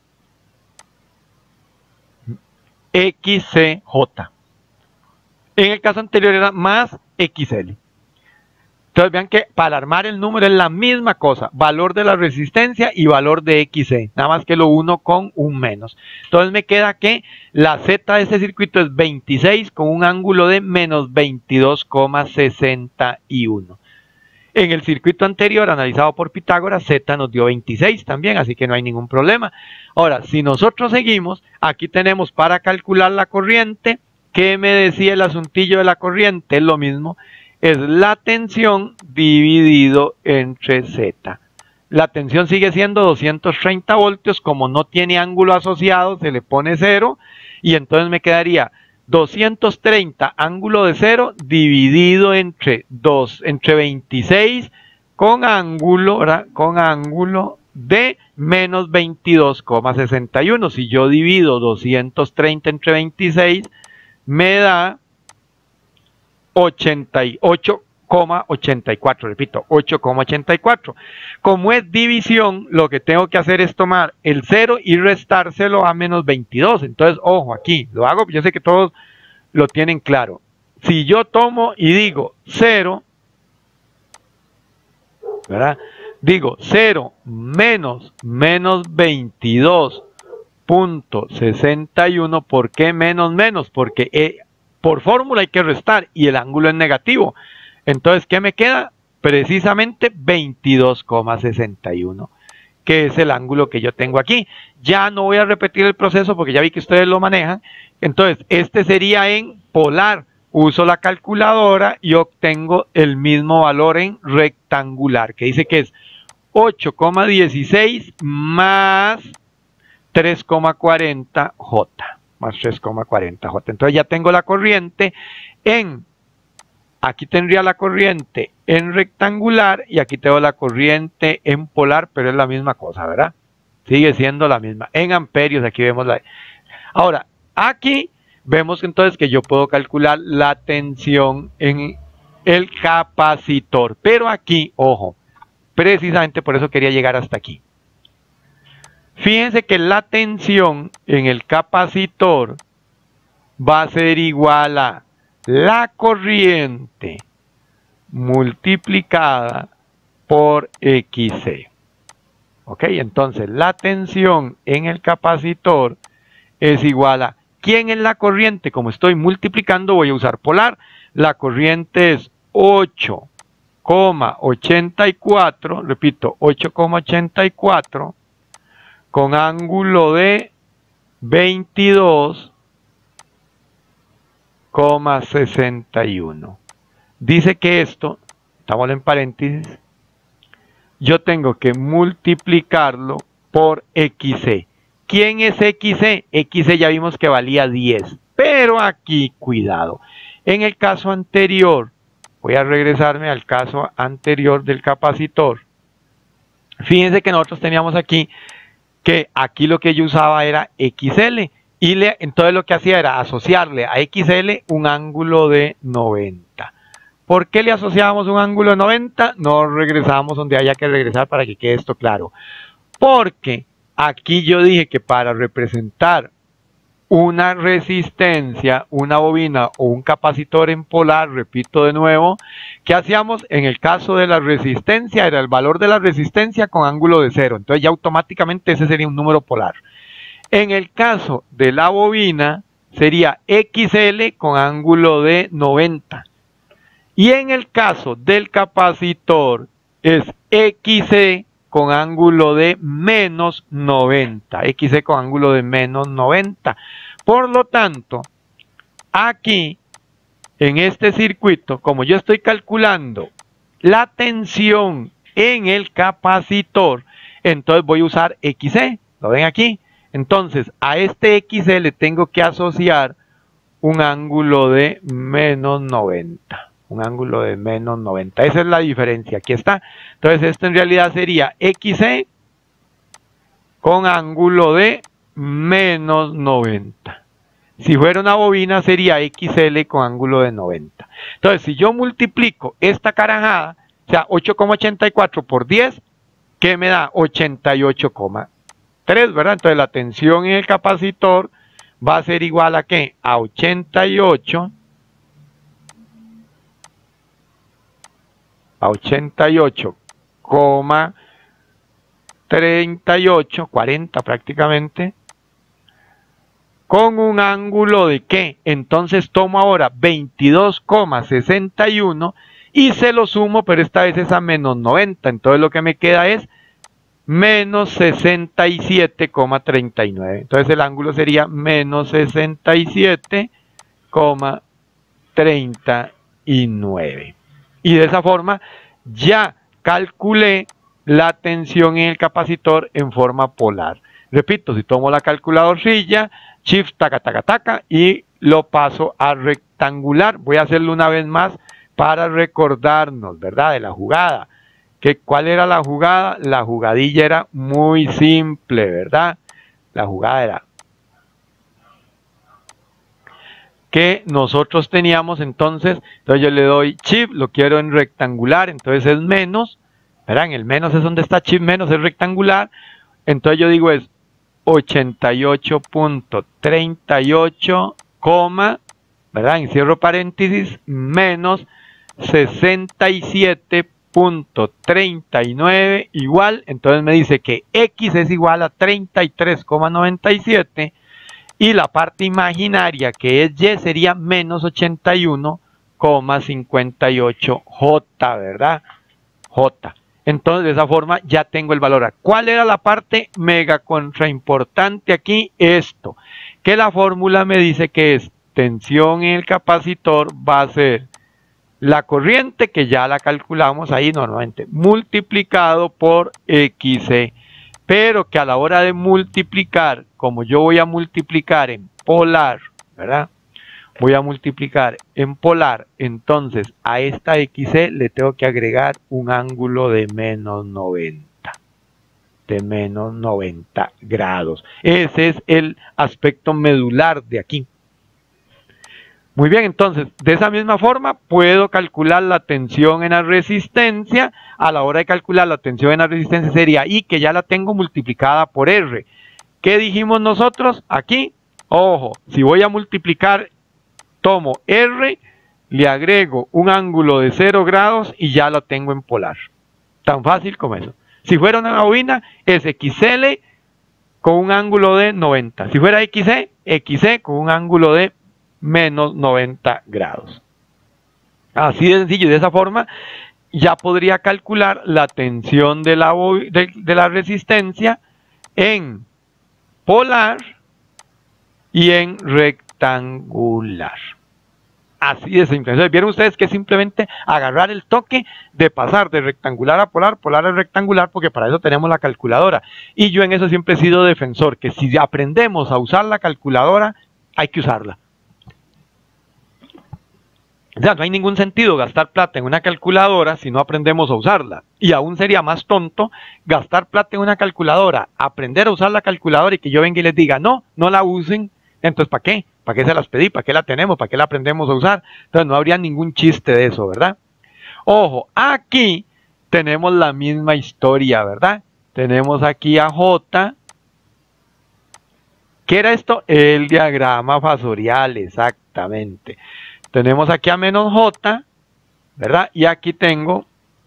XCJ. En el caso anterior era más XL. Entonces vean que para armar el número es la misma cosa, valor de la resistencia y valor de XC, nada más que lo uno con un menos. Entonces me queda que la Z de este circuito es 26 con un ángulo de menos 22,61. En el circuito anterior, analizado por Pitágoras, Z nos dio 26 también, así que no hay ningún problema. Ahora, si nosotros seguimos, aquí tenemos para calcular la corriente. ¿Qué me decía el asuntillo de la corriente? Es lo mismo. Es la tensión dividido entre Z. La tensión sigue siendo 230 voltios, como no tiene ángulo asociado, se le pone 0, y entonces me quedaría 230 ángulo de 0 dividido entre 26 con ángulo, ¿verdad? Con ángulo de menos 22,61. Si yo divido 230 entre 26, me da 88,84, repito, 8,84. Como es división, lo que tengo que hacer es tomar el 0 y restárselo a menos 22. Entonces, ojo, aquí lo hago, yo sé que todos lo tienen claro. Si yo tomo y digo 0, ¿verdad? Digo 0 menos 22,61. ¿Por qué menos? Porque por fórmula hay que restar y el ángulo es negativo. Entonces, ¿qué me queda? Precisamente 22,61, que es el ángulo que yo tengo aquí. Ya no voy a repetir el proceso porque ya vi que ustedes lo manejan. Entonces, este sería en polar. Uso la calculadora y obtengo el mismo valor en rectangular, que dice que es 8,16 más 3,40J. Más 3,40J. Entonces ya tengo la corriente aquí tendría la corriente en rectangular y aquí tengo la corriente en polar, pero es la misma cosa, ¿verdad? Sigue siendo la misma. En amperios, aquí vemos la... Ahora, aquí vemos entonces que yo puedo calcular la tensión en el capacitor. Pero aquí, ojo, precisamente por eso quería llegar hasta aquí. Fíjense que la tensión en el capacitor va a ser igual a la corriente multiplicada por XC. ¿Ok? Entonces la tensión en el capacitor es igual a... ¿Quién es la corriente? Como estoy multiplicando, voy a usar polar. La corriente es 8,84, repito, 8,84 con ángulo de 22,61. Dice que esto, estamos en paréntesis, yo tengo que multiplicarlo por XC. ¿Quién es XC? XC ya vimos que valía 10, pero aquí, cuidado. En el caso anterior, voy a regresarme al caso anterior del capacitor. Fíjense que nosotros teníamos aquí que aquí lo que yo usaba era XL. Y entonces lo que hacía era asociarle a XL un ángulo de 90. ¿Por qué le asociábamos un ángulo de 90? No regresamos donde haya que regresar para que quede esto claro. Porque aquí yo dije que para representar una resistencia, una bobina o un capacitor en polar, repito de nuevo, ¿qué hacíamos? En el caso de la resistencia, era el valor de la resistencia con ángulo de 0. Entonces ya automáticamente ese sería un número polar. En el caso de la bobina, sería XL con ángulo de 90. Y en el caso del capacitor, es XC con ángulo de menos 90. XC con ángulo de menos 90. Por lo tanto, aquí, en este circuito, como yo estoy calculando la tensión en el capacitor, entonces voy a usar XC. ¿Lo ven aquí? Entonces, a este XC le tengo que asociar un ángulo de menos 90. Un ángulo de menos 90. Esa es la diferencia. Aquí está. Entonces, esto en realidad sería XC con ángulo de menos 90. Si fuera una bobina, sería XL con ángulo de 90. Entonces, si yo multiplico esta carajada, o sea, 8,84 por 10, que me da 88,3, ¿verdad? Entonces la tensión en el capacitor va a ser igual a ¿qué? A 88,38, 40 prácticamente, con un ángulo de ¿qué? Entonces tomo ahora 22,61 y se lo sumo, pero esta vez es a menos 90. Entonces lo que me queda es menos 67,39. Entonces el ángulo sería menos 67,39. Y de esa forma ya calculé la tensión en el capacitor en forma polar. Repito, si tomo la calculadorcilla, shift, taca, taca, taca, y lo paso a rectangular. Voy a hacerlo una vez más para recordarnos, ¿verdad?, de la jugada. ¿Cuál era la jugada? La jugadilla era muy simple, ¿verdad? La jugada era que nosotros teníamos entonces yo le doy shift, lo quiero en rectangular, entonces es menos, ¿verdad? En el menos es donde está shift menos, es rectangular, entonces yo digo es 88,38, ¿verdad? Encierro paréntesis, menos 67,39 igual, entonces me dice que X es igual a 33,97 y la parte imaginaria que es Y sería menos 81,58 J, ¿verdad? J. Entonces de esa forma ya tengo el valor. ¿Cuál era la parte mega contraimportante aquí? Esto, que la fórmula me dice que es tensión en el capacitor va a ser la corriente, que ya la calculamos ahí normalmente, multiplicado por XC, pero que a la hora de multiplicar, como yo voy a multiplicar en polar, ¿verdad? Voy a multiplicar en polar, entonces a esta XC le tengo que agregar un ángulo de menos 90. De menos 90 grados. Ese es el aspecto medular de aquí. Muy bien, entonces, de esa misma forma puedo calcular la tensión en la resistencia. A la hora de calcular la tensión en la resistencia sería I, que ya la tengo multiplicada por R. ¿Qué dijimos nosotros aquí? Ojo, si voy a multiplicar, tomo R, le agrego un ángulo de 0 grados y ya lo tengo en polar. Tan fácil como eso. Si fuera una bobina, es XL con un ángulo de 90. Si fuera XC, XC con un ángulo de menos 90 grados. Así de sencillo. De esa forma ya podría calcular la tensión de la resistencia en polar y en rectangular. Así de simple. Entonces, vieron ustedes que es simplemente agarrar el toque de pasar de rectangular a polar, polar a rectangular, porque para eso tenemos la calculadora. Y yo en eso siempre he sido defensor, que si aprendemos a usar la calculadora, hay que usarla. O sea, no hay ningún sentido gastar plata en una calculadora si no aprendemos a usarla. Y aún sería más tonto gastar plata en una calculadora, aprender a usar la calculadora y que yo venga y les diga, no, no la usen. Entonces, ¿para qué? ¿Para qué se las pedí? ¿Para qué la tenemos? ¿Para qué la aprendemos a usar? Entonces, no habría ningún chiste de eso, ¿verdad? Ojo, aquí tenemos la misma historia, ¿verdad? Tenemos aquí a J. ¿Qué era esto? El diagrama fasorial, exactamente. Tenemos aquí a menos J, ¿verdad? Y aquí tengo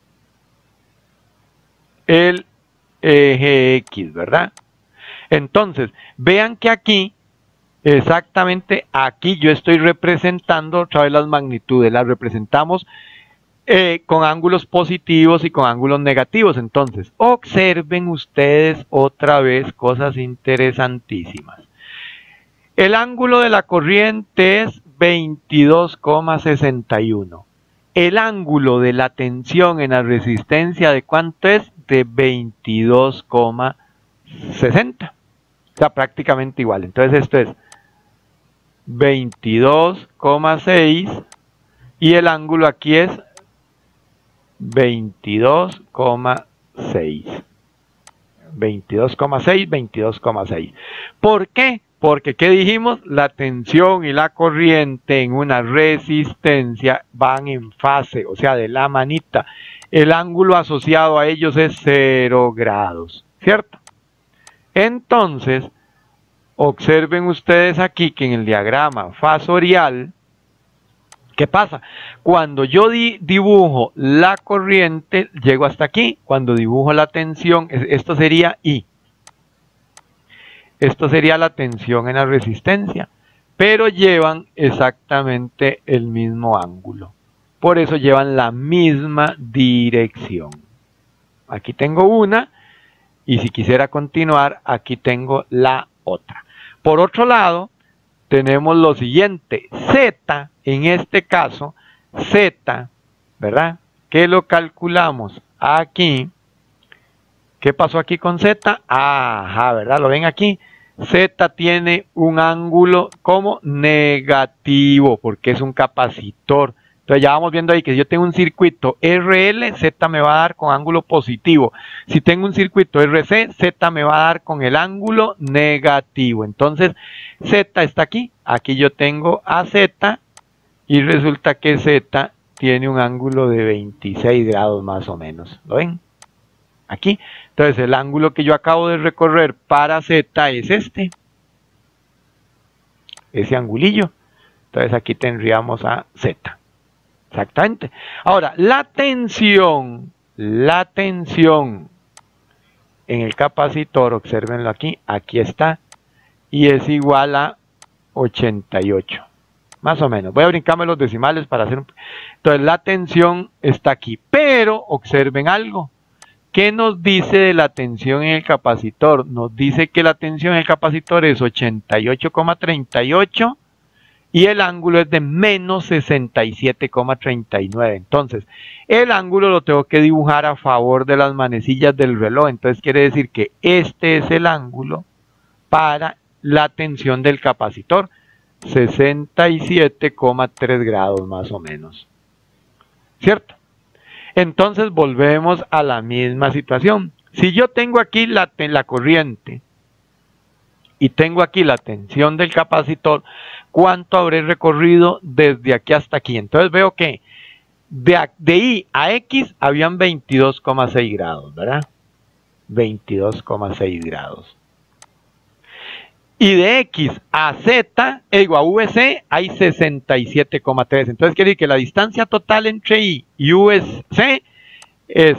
el eje X, ¿verdad? Entonces, vean que aquí, exactamente aquí yo estoy representando otra vez las magnitudes, las representamos con ángulos positivos y con ángulos negativos. Entonces, observen ustedes otra vez cosas interesantísimas. El ángulo de la corriente es 22,61. El ángulo de la tensión en la resistencia, ¿de cuánto es? De 22,60. O sea, prácticamente igual. Entonces esto es 22,6 y el ángulo aquí es 22,6. 22,6, 22,6. ¿Por qué? Porque, ¿qué dijimos? La tensión y la corriente en una resistencia van en fase, o sea, de la manita. el ángulo asociado a ellos es 0 grados, ¿cierto? Entonces, observen ustedes aquí que en el diagrama fasorial, ¿qué pasa? Cuando yo dibujo la corriente, llego hasta aquí. Cuando dibujo la tensión, esto sería I. Esto sería la tensión en la resistencia, pero llevan exactamente el mismo ángulo. Por eso llevan la misma dirección. Aquí tengo una, y si quisiera continuar, aquí tengo la otra. Por otro lado, tenemos lo siguiente, Z, en este caso, Z, ¿verdad? ¿Qué lo calculamos? Aquí, ¿qué pasó aquí con Z? Ajá, ¿verdad? ¿Lo ven aquí? Z tiene un ángulo como negativo, porque es un capacitor. Entonces ya vamos viendo ahí que si yo tengo un circuito RL, Z me va a dar con ángulo positivo. Si tengo un circuito RC, Z me va a dar con el ángulo negativo. Entonces Z está aquí. Aquí yo tengo a Z y resulta que Z tiene un ángulo de 26 grados más o menos. ¿Lo ven? Aquí. Entonces el ángulo que yo acabo de recorrer para Z es este. Ese angulillo. Entonces aquí tendríamos a Z. Exactamente. Ahora, la tensión en el capacitor, obsérvenlo aquí, aquí está, y es igual a 88, más o menos. Voy a brincarme los decimales para hacer un... Entonces, la tensión está aquí, pero observen algo. ¿Qué nos dice de la tensión en el capacitor? Nos dice que la tensión en el capacitor es 88,38 y el ángulo es de menos 67,39. Entonces, el ángulo lo tengo que dibujar a favor de las manecillas del reloj. Entonces, quiere decir que este es el ángulo para la tensión del capacitor. 67,3 grados más o menos. ¿Cierto? Entonces, volvemos a la misma situación. Si yo tengo aquí la corriente y tengo aquí la tensión del capacitor, ¿cuánto habré recorrido desde aquí hasta aquí? Entonces veo que de I a X habían 22,6 grados, ¿verdad? 22,6 grados. Y de X a Z, a VC, hay 67,3. Entonces quiere decir que la distancia total entre I y VC es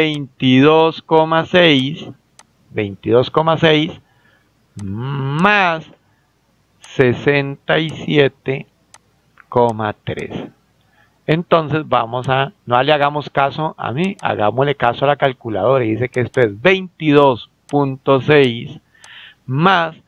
22,6 más 67,3. Entonces vamos a, no le hagamos caso a mí, hagámosle caso a la calculadora y dice que esto es 22,6 más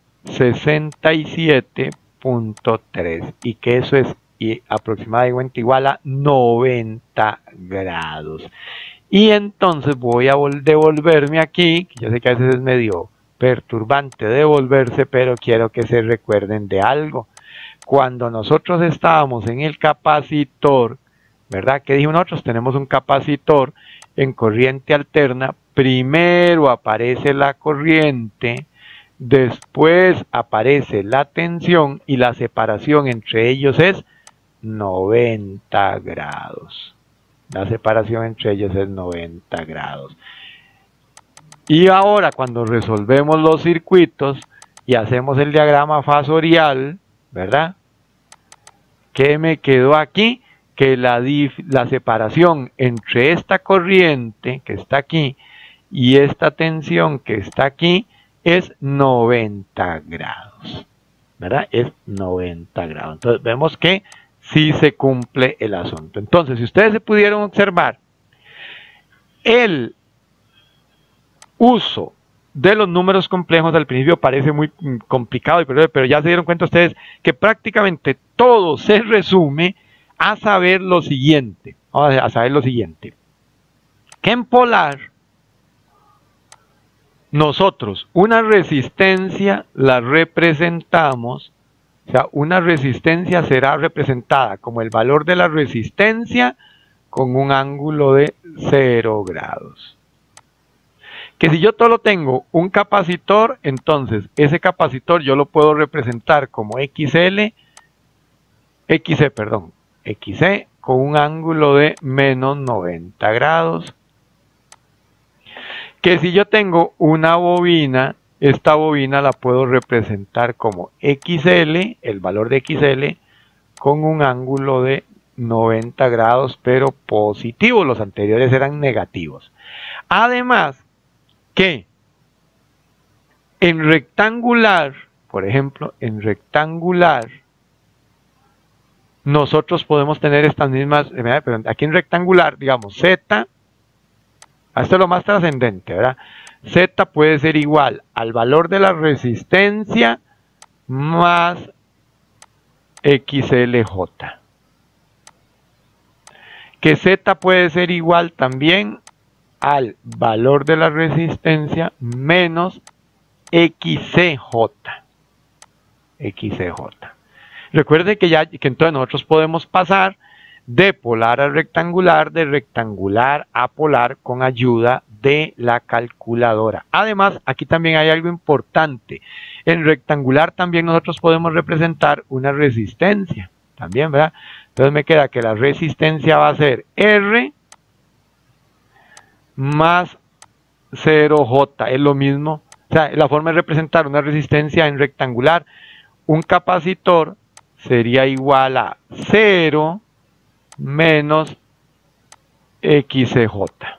67,3 y que eso es aproximadamente igual a 90 grados. Y entonces voy a devolverme aquí, que yo sé que a veces es medio perturbante devolverse, pero quiero que se recuerden de algo. Cuando nosotros estábamos en el capacitor, ¿verdad? ¿Qué dijimos nosotros? Tenemos un capacitor en corriente alterna. Primero aparece la corriente, después aparece la tensión y la separación entre ellos es 90 grados. La separación entre ellos es 90 grados. Y ahora cuando resolvemos los circuitos y hacemos el diagrama fasorial, ¿verdad? ¿Qué me quedó aquí? Que la separación entre esta corriente que está aquí y esta tensión que está aquí es 90 grados, ¿verdad? Es 90 grados. Entonces vemos que sí se cumple el asunto. Entonces, si ustedes se pudieron observar, el uso de los números complejos al principio parece muy complicado, pero ya se dieron cuenta ustedes que prácticamente todo se resume a saber lo siguiente. Vamos a saber lo siguiente. Que en polar, nosotros una resistencia la representamos, o sea, una resistencia será representada como el valor de la resistencia con un ángulo de 0 grados. Que si yo solo tengo un capacitor, entonces ese capacitor yo lo puedo representar como XC, XC con un ángulo de menos 90 grados. Que si yo tengo una bobina, esta bobina la puedo representar como XL, el valor de XL, con un ángulo de 90 grados, pero positivo. Los anteriores eran negativos. Además, que en rectangular, por ejemplo, en rectangular, nosotros podemos tener estas mismas, pero aquí en rectangular, digamos, Z, esto es lo más trascendente, ¿verdad? Z puede ser igual al valor de la resistencia más XLJ. Que Z puede ser igual también al valor de la resistencia menos XCJ. XCJ. Recuerde que entonces nosotros podemos pasar de polar a rectangular, de rectangular a polar con ayuda de la calculadora. Además, aquí también hay algo importante. En rectangular también nosotros podemos representar una resistencia. También, ¿verdad? Entonces me queda que la resistencia va a ser R más 0J. Es lo mismo. O sea, la forma de representar una resistencia en rectangular, un capacitor sería igual a 0 menos XCJ.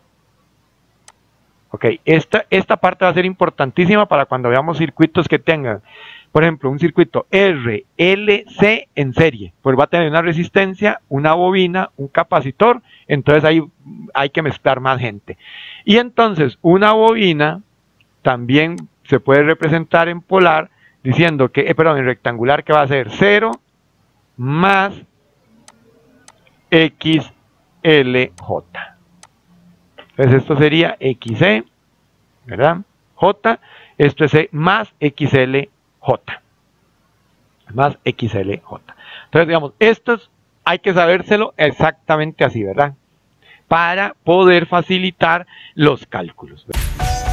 Ok, esta parte va a ser importantísima para cuando veamos circuitos que tengan, por ejemplo, un circuito RLC en serie, pues va a tener una resistencia, una bobina, un capacitor, entonces ahí hay que mezclar más gente. Y entonces una bobina también se puede representar en polar diciendo que, en rectangular, que va a ser 0 más XLJ. Entonces esto sería XC, ¿verdad? J, esto es más XLJ. Más XLJ. Entonces, digamos, estos hay que sabérselo exactamente así, ¿verdad? Para poder facilitar los cálculos, ¿verdad?